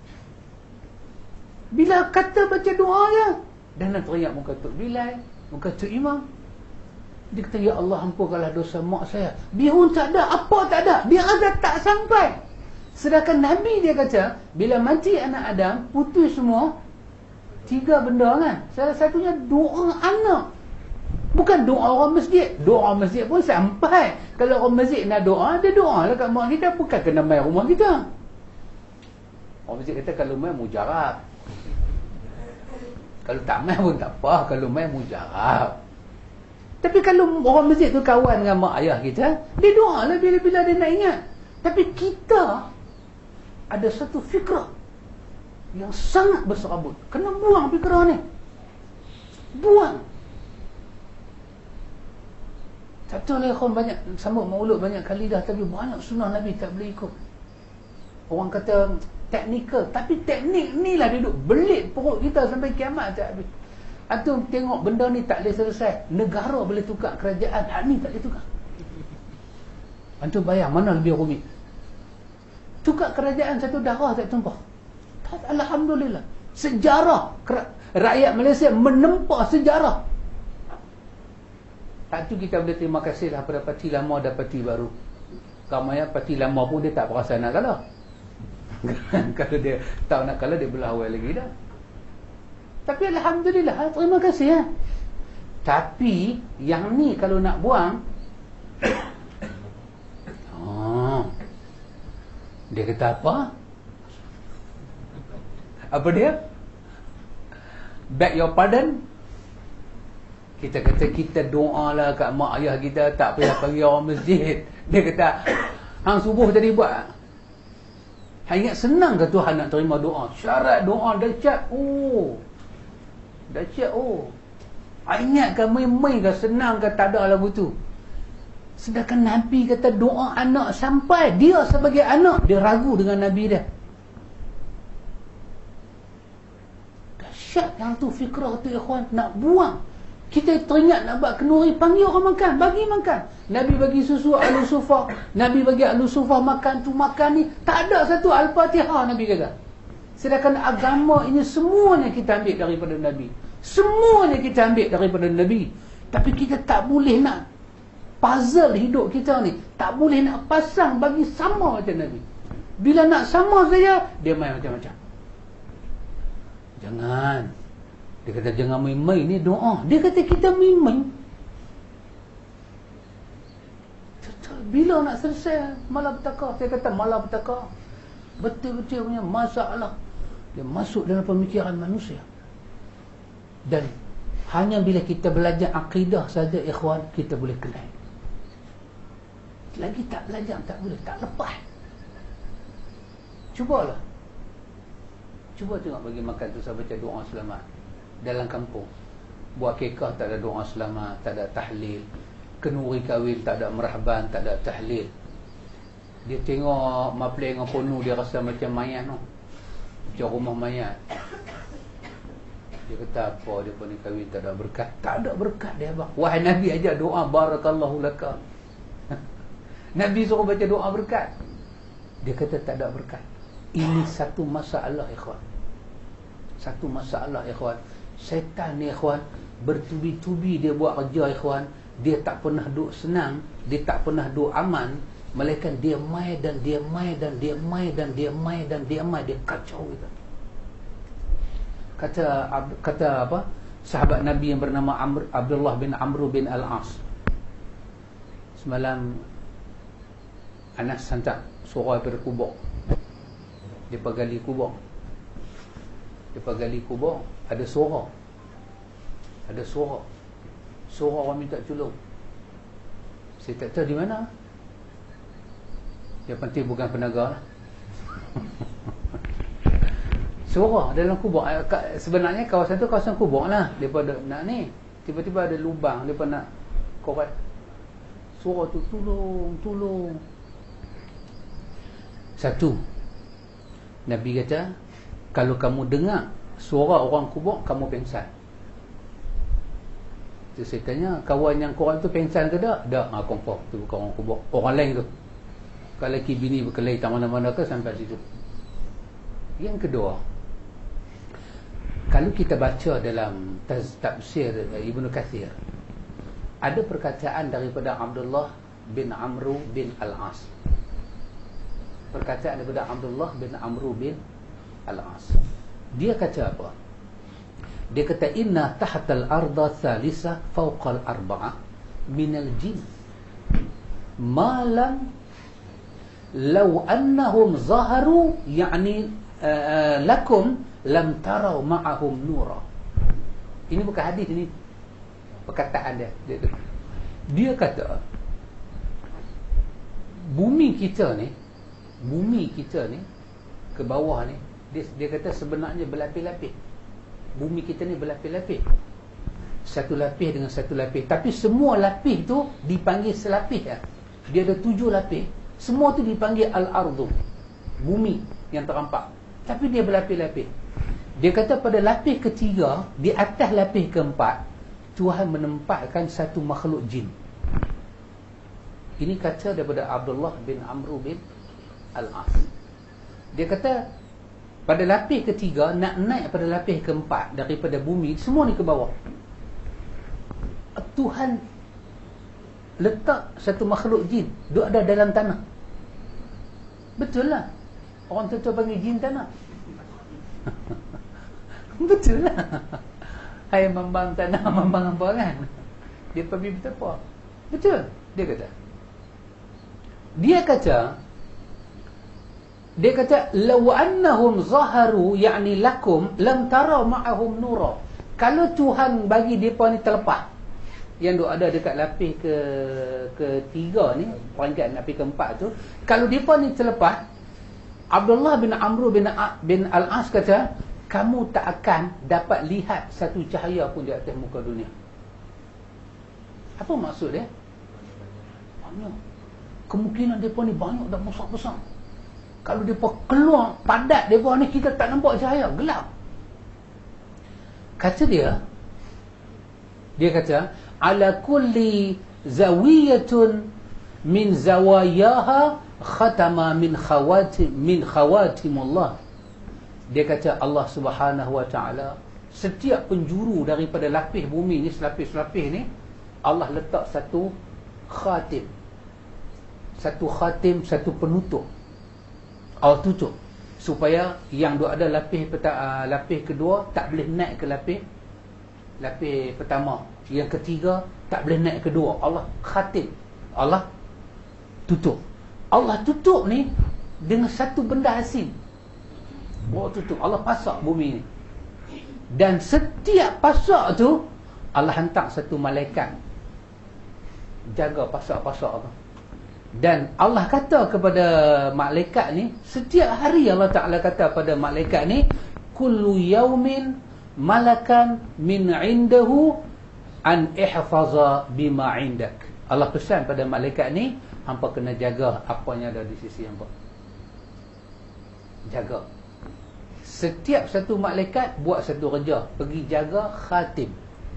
A: Bila kata baca doa dia, dan nak teriak muka Tok Bilal, muka Tok Imam. Dia kata, ya Allah ampunkanlah dosa mak saya. Bihun tak ada, apa tak ada. Dia ada tak sampai. Sedangkan Nabi dia kata, bila mati anak Adam, putus semua tiga benda kan. Salah satunya doa anak. Bukan doa orang masjid. Doa masjid pun sampai. Kalau orang masjid nak doa, dia doa lah kat mak kita. Bukan kena mai rumah kita. Orang masjid kata kalau mai mujarab. Kalau tak mai pun tak apa. Kalau mai mujarab. Tapi kalau orang masjid tu kawan dengan mak ayah kita, dia doa lah bila-bila dia nak ingat. Tapi kita ada satu fikrah yang sangat berserabut. Kena buang fikrah ni. Buang. Satu lagi kawan banyak sambut maulud banyak kali dah, tapi banyak sunnah Nabi tak boleh ikut. Orang kata teknikal, tapi teknik ni lah duduk belit perut kita sampai kiamat tak habis. Antum tengok benda ni tak boleh selesai. Negara boleh tukar kerajaan, hak ni tak boleh tukar. Antum bayang mana lebih rumit? Tukar kerajaan satu darah tak tumpah. Alhamdulillah. Sejarah rakyat Malaysia menempa sejarah. Tak tu kita boleh terima kasih lah pada parti lama dan parti baru. Ramai parti lama pun dia tak perasan nak kalah. Kalau dia tahu nak kalah, dia belah awal lagi dah. Tapi alhamdulillah, terima kasih ya. Tapi yang ni kalau nak buang, oh, dia kata apa? Apa dia? Beg your pardon. Kita kata kita doa lah kat mak ayah kita, tak payah panggil orang masjid. Dia kata, hang subuh tadi buat. Hang ingat senang ke Tuhan nak terima doa? Syarat doa dahsyat. Oh, dahsyat. Oh, hang ingat ke main-main ke, senang ke, tak ada lagu tu. Sedangkan Nabi kata doa anak sampai dia sebagai anak, dia ragu dengan Nabi dia. Dahsyat yang tu fikrah tu ikhwan, nak buang. Kita teringat nak buat kenduri, panggil orang makan, bagi makan. Nabi bagi susu ahlu sufah, Nabi bagi ahlu sufah makan tu makan ni. Tak ada satu Al-Fatihah Nabi kata. Sedangkan agama ini semuanya kita ambil daripada Nabi. Semuanya kita ambil daripada Nabi. Tapi kita tak boleh nak puzzle hidup kita ni, tak boleh nak pasang bagi sama macam Nabi. Bila nak sama saja, dia main macam-macam. Jangan. Dia kata jangan main-main ni doa. Dia kata kita main-main. Bila nak selesai malapetaka? Saya kata malapetaka betul-betul punya masalah. Dia masuk dalam pemikiran manusia. Dan hanya bila kita belajar akidah saja ikhwan, kita boleh kenal. Lagi tak belajar tak boleh, tak lepas. Cubalah. Cuba tengok bagi makan tu saya baca doa selamat. Dalam kampung buat kekah tak ada doa selamat, tak ada tahlil. Kenduri kahwin tak ada merahban, tak ada tahlil. Dia tengok maplay dengan ponu, dia rasa macam mayat tu, macam rumah mayat. Dia kata apa dia pun ni kahwin tak ada berkat. Tak ada berkat dia abang. Wahai Nabi ajak doa barakallahu laka. Nabi suruh baca doa berkat. Dia kata tak ada berkat. Ini satu masalah ikhwan. Satu masalah ikhwan. Syaitan ni ikhwan, bertubi-tubi dia buat kerja ikhwan. Dia tak pernah duk senang, dia tak pernah duk aman, melainkan dia mai dan dia mai dan dia mai dan dia mai dan dia mai, dia kacau kita. Kata kata apa? Sahabat Nabi yang bernama Amr, Abdullah bin Amr bin Al-As. Semalam Anas hantar suara daripada kubur. Dia pergali kubur. Dia pergali kubur, ada suara. Ada suara. Suara orang minta tolong. Saya tak tahu di mana. Yang penting bukan penaga lah. Suara dalam kubur. Sebenarnya kawasan tu kawasan kubur lah. Daripada nak ni, tiba-tiba ada lubang, mereka nak korek. Suara tu tolong, tolong. Satu, Nabi kata, kalau kamu dengar suara orang kubur, kamu pengsan. So, saya tanya, kawan yang korang tu pengsan ke tak? Tak, ha, confirm. Tu bukan orang kubur, orang lain tu. Kalau lelaki bini berkelahi tak mana-mana ke sampai situ. Yang kedua, kalau kita baca dalam tafsir Ibnu Katsir, ada perkataan daripada Abdullah bin Amr bin Al-As. Perkataan daripada Abdullah bin Amr bin Al-As. Dia kata apa? Dia kata inna tahtal arda thalisa fawqa al-arba'a minal jin ma lam law annahum zaharu yani uh, lakum lam taraw ma'ahum nura. Ini bukan hadis ini. perkataan dia. Dia, tu. dia kata bumi kita ni, bumi kita ni ke bawah ni, dia, dia kata sebenarnya berlapis-lapis. Bumi kita ni berlapis-lapis. Satu lapis dengan satu lapis. Tapi semua lapis tu dipanggil selapis ya. Dia ada tujuh lapis. Semua tu dipanggil al-ardu, bumi yang terampak. Tapi dia berlapis-lapis. Dia kata pada lapis ketiga, di atas lapis keempat, Tuhan menempatkan satu makhluk jin. Ini kata daripada Abdullah bin Amr bin Al-As. Dia kata pada lapis ketiga, nak naik pada lapis keempat daripada bumi, semua ni ke bawah, Tuhan letak satu makhluk jin duk ada dalam tanah. Betul lah. Orang tu panggil jin tanah. Betul lah. Hai mambang tanah, mambang apa kan? Dia pergi betapa. Betul. Dia kata. Dia kata Dia kata law annahum zaharu yani lakum lam tara ma'ahum nura. Kalau Tuhan bagi depa ni terlepas, yang duk ada dekat lapis ke ketiga ni, peringkat lapis keempat tu, kalau depa ni terlepas, Abdullah bin Amr bin, bin Al-As kata, kamu tak akan dapat lihat satu cahaya pun di atas muka dunia. Apa maksud dia? Banyak. Kemungkinan depa ni banyak dan besar-besar. Kalau depa keluar padat depa ni, kita tak nampak cahaya, gelap. Kata dia, dia kata, ala kulli zawiyatun min zawayaha khatama min khawatim min khawatimullah. Dia kata Allah Subhanahu wa taala, setiap penjuru daripada lapis bumi ni, selapis-selapis ni, Allah letak satu khatim. Satu khatim, satu penutup. Allah tutup supaya yang duk ada lapis peta, lapis kedua tak boleh naik ke lapis lapis pertama, yang ketiga tak boleh naik kedua. Allah khatim, Allah tutup. Allah tutup ni dengan satu benda asing. Allah tutup, Allah pasak bumi ni. Dan setiap pasak tu Allah hantar satu malaikat jaga pasak-pasak tu. Dan Allah kata kepada malaikat ni, setiap hari Allah Ta'ala kata pada malaikat ni, kullu yaumin malakan min indahu an ihfaza bima indak. Allah pesan pada malaikat ni, hampa kena jaga apa yang ada di sisi hampa. Jaga. Setiap satu malaikat buat satu kerja, pergi jaga khatim.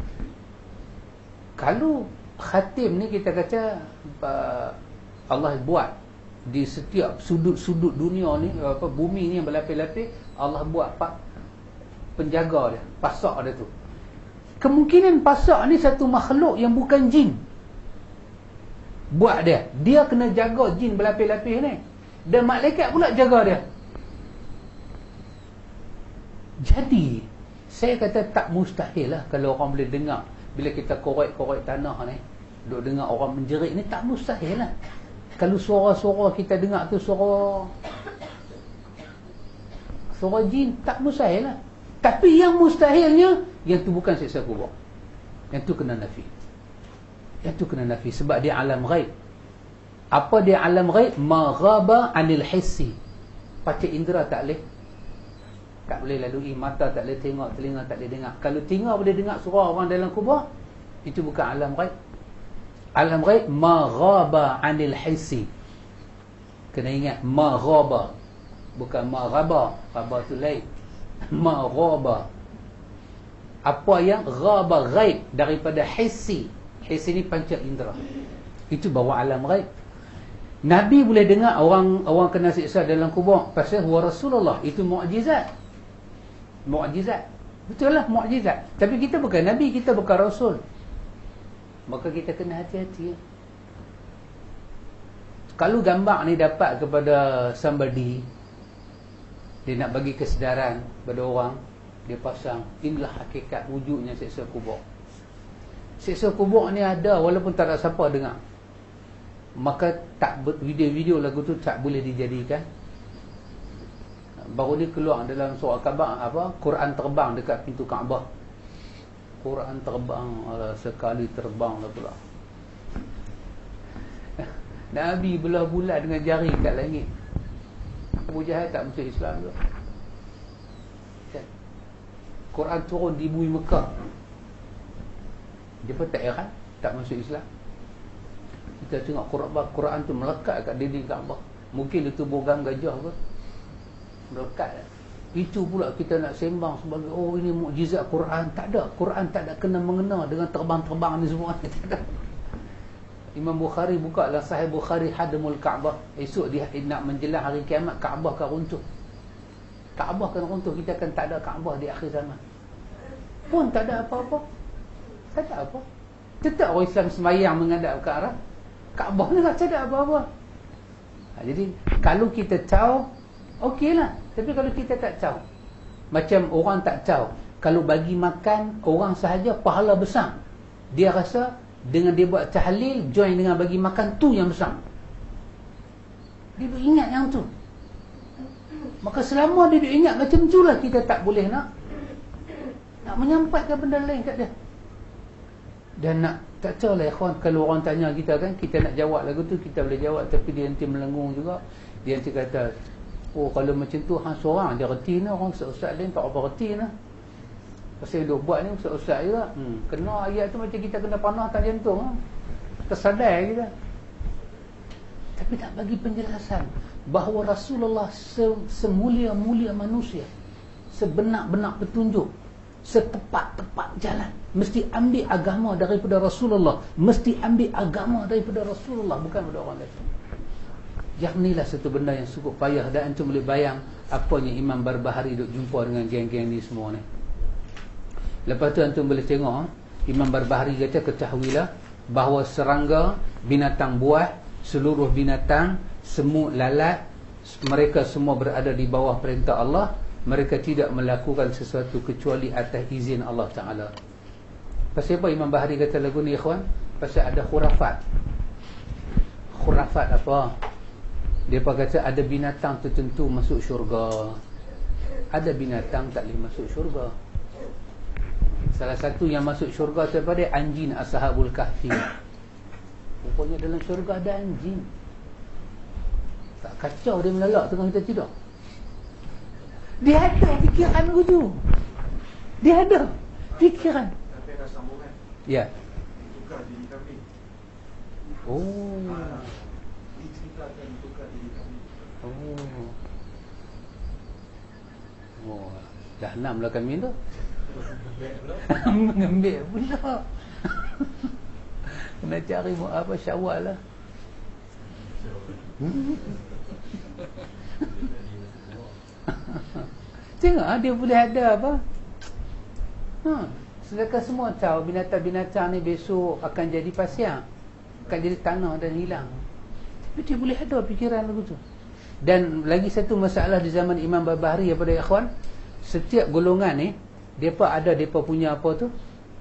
A: Kalau khatim ni kita kata uh, Allah buat di setiap sudut-sudut dunia ni, apa, bumi ni yang berlapis-lapis, Allah buat pak penjaga dia, pasak dia tu. Kemungkinan pasak ni satu makhluk yang bukan jin buat dia. Dia kena jaga jin berlapis-lapis ni, dan malaikat pula jaga dia. Jadi saya kata tak mustahil lah kalau orang boleh dengar. Bila kita korek-korek tanah ni, duk dengar orang menjerit ni, tak mustahil lah. Kalau suara-suara kita dengar tu suara suara jin, tak mustahil lah. Tapi yang mustahilnya, yang tu bukan siksa kubur. Yang tu kena nafi. Yang tu kena nafi sebab dia alam ghaib. Apa dia alam ghaib? Ma ghaba anil hissi. Panca indera tak boleh tak boleh lalui, mata tak boleh tengok, telinga tak boleh dengar. Kalau telinga boleh dengar suara orang dalam kubur, itu bukan alam ghaib. Alam ghaib ma ghaba anil hissi. Kena ingat, ma ghaba, bukan ma ghaba. Ghaba tu lain. Ma ghaba, apa yang ghaba, ghaib, daripada hissi. Hissi ni panca indera, itu bawa alam ghaib. Nabi boleh dengar orang orang kena siksa dalam kubur pasal huwa Rasulullah. Itu mukjizat. Mukjizat. Betul lah, mukjizat. Tapi kita bukan Nabi, kita bukan Rasul. Maka kita kena hati-hati. Kalau gambar ni dapat kepada somebody, dia nak bagi kesedaran pada orang, dia pasang, inilah hakikat wujudnya siksa kubur. Siksa kubur ni ada walaupun tak ada siapa dengar. Maka tak, video-video lagu tu tak boleh dijadikan. Baru ni keluar dalam surah Kaabah, apa, Quran terbang dekat pintu Kaabah. Quran terbang, alah, sekali terbang lah pula. Nabi belah bulan dengan jari kat langit. Abu Jahal tak masuk Islam tu. Quran turun di bumi Mekah, dia pun tak heran tak masuk Islam. Kita tengok Quran, Quran tu melekat kat dinding Kaabah. Mungkin itu bogang gajah ke, melekat. Itu pula kita nak sembang sebagai, oh ini mukjizat Quran. Tak ada, Quran tak ada kena mengena dengan terbang-terbang ni semua. Tak ada. Imam Bukhari buka dalam Sahih Bukhari, hadamul Kaabah. Esok dia nak menjelang hari kiamat, Kaabah akan runtuh. Kaabah akan runtuh, kita akan tak ada Kaabah di akhir zaman. Pun tak ada apa-apa. Tak ada apa. Tetap orang Islam semayang menghadap ke arah Kaabah ni, tak ada apa-apa. Ha, jadi kalau kita tahu, okeylah. Tapi kalau kita tak tahu, macam orang tak tahu, kalau bagi makan orang sahaja pahala besar, dia rasa dengan dia buat tahlil join dengan bagi makan tu yang besar. Dia duk ingat yang tu. Maka selama dia duk ingat macam tu lah, kita tak boleh nak nak menyampaikan benda lain kat dia. Dan nak, tak tahu lah ikhwan, kalau orang tanya kita kan, kita nak jawab lagu tu, kita boleh jawab, tapi dia nanti melengung juga. Dia nanti kata, oh kalau macam tu hang seorang dia reti ni, orang ustaz-ustaz lain tak apa reti ni. Pasal dia buat ni ustaz-ustaz juga. Hmm, kena ayat tu macam kita kena panah tak jantung. Ha? Tersadar kita. Tapi tak bagi penjelasan bahawa Rasulullah semulia-mulia manusia, sebenar-benar petunjuk, setepat-tepat jalan, mesti ambil agama daripada Rasulullah, mesti ambil agama daripada Rasulullah, bukan daripada orang lain. Yang inilah satu benda yang cukup payah. Dan antum boleh bayang apanya Imam Barbahari duk jumpa dengan geng-geng ni semua ni. Lepas tu antum boleh tengok, Imam Barbahari kata, ketahuilah bahawa serangga, binatang buas, seluruh binatang, semut, lalat, mereka semua berada di bawah perintah Allah. Mereka tidak melakukan sesuatu kecuali atas izin Allah Ta'ala. Pasal apa Imam Barbahari kata lagu ni ikhwan? Pasal ada khurafat. Khurafat apa? Dia kata ada binatang tertentu masuk syurga, ada binatang tak boleh masuk syurga. Salah satu yang masuk syurga daripada anjing Ashabul Kahfi. Rupanya dalam syurga ada anjing. Tak kacau dia melalak tengah kita tidur. Dia ada fikiran begitu. Dia ada fikiran.
B: Tapi ada sambungan.
A: Ya.
B: Tukar diri kami.
A: Oh.
B: Ha, diceritakan tukar diri kami.
A: Oh. Oh. Dah enam lah kami tu. Mengambil pula. Kena cari apa Syawal lah. Tengok dia boleh ada apa. Ha, sedangkan semua tahu binatang-binatang ni besok akan jadi pasir, akan jadi tanah dan hilang. Tapi dia boleh ada fikiran begitu. Dan lagi satu masalah di zaman Imam Barbahari daripada ikhwan, setiap golongan ni depa ada depa punya apa tu?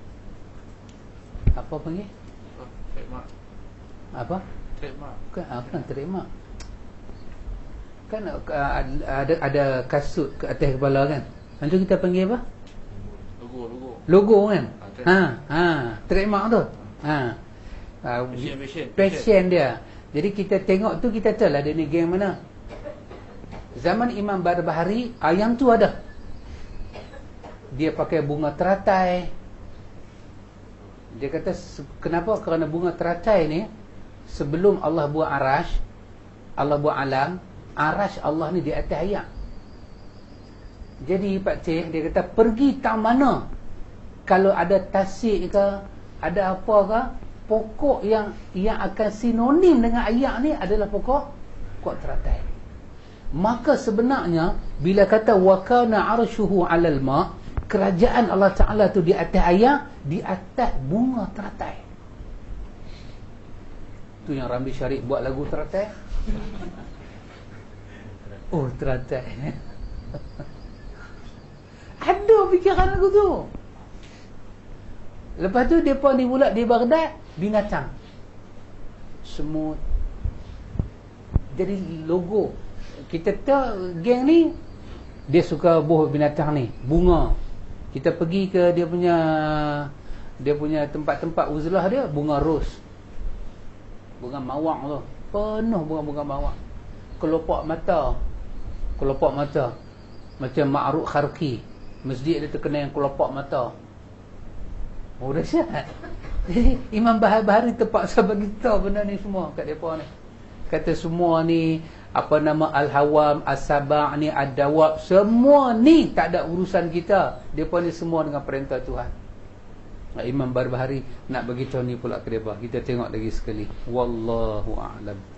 A: Apa panggil?
B: Trademark.
A: Apa?
B: Trademark.
A: Bukan, bukan trademark. Kan uh, ada ada kasut ke atas kepala kan. Nanti kita panggil apa?
B: Logo, logo.
A: Logo kan?
B: Ha,
A: Ha, ha, trademark tu. Ha. Uh,
B: Passion, passion,
A: passion dia. Jadi kita tengok tu, kita tahu lah dia ni geng mana. Zaman Imam Barbahari, ayam tu ada. Dia pakai bunga teratai. Dia kata kenapa? Kerana bunga teratai ni sebelum Allah buat arash, Allah buat alam, arash Allah ni di atas ayak. Jadi Pak Cik dia kata pergi tak mana kalau ada tasik ke, ada apa ke, pokok yang yang akan sinonim dengan ayak ni adalah pokok pokok teratai. Maka sebenarnya bila kata wa kana arshuhu 'alal ma', kerajaan Allah Ta'ala tu di atas ayak, di atas bunga teratai. Tu yang Ramli Syarif buat lagu teratai. Oh teratai. Ada fikiran lagu tu. Lepas tu mereka ni pula di Baghdad, binatang, semut. Jadi logo kita tahu geng ni dia suka buah binatang ni, bunga. Kita pergi ke dia punya dia punya tempat-tempat uzlah dia, bunga ros, bunga mawar tu, penuh bunga-bunga mawar. Kelopak mata, kelopak mata macam Ma'ruf Kharqi, masjid dia terkena yang kelopak mata. Oh, dahsyat. Jadi Imam Bahari terpaksa bagi tahu benda ni semua kat depa ni. Kata semua ni apa nama al-hawam, as-saba' ni, ad-dawab, semua ni tak ada urusan kita. Depa ni semua dengan perintah Tuhan. Imam Barbahari nak bagi tahu ni pula ke depa. Kita tengok lagi sekali. Wallahu a'lam.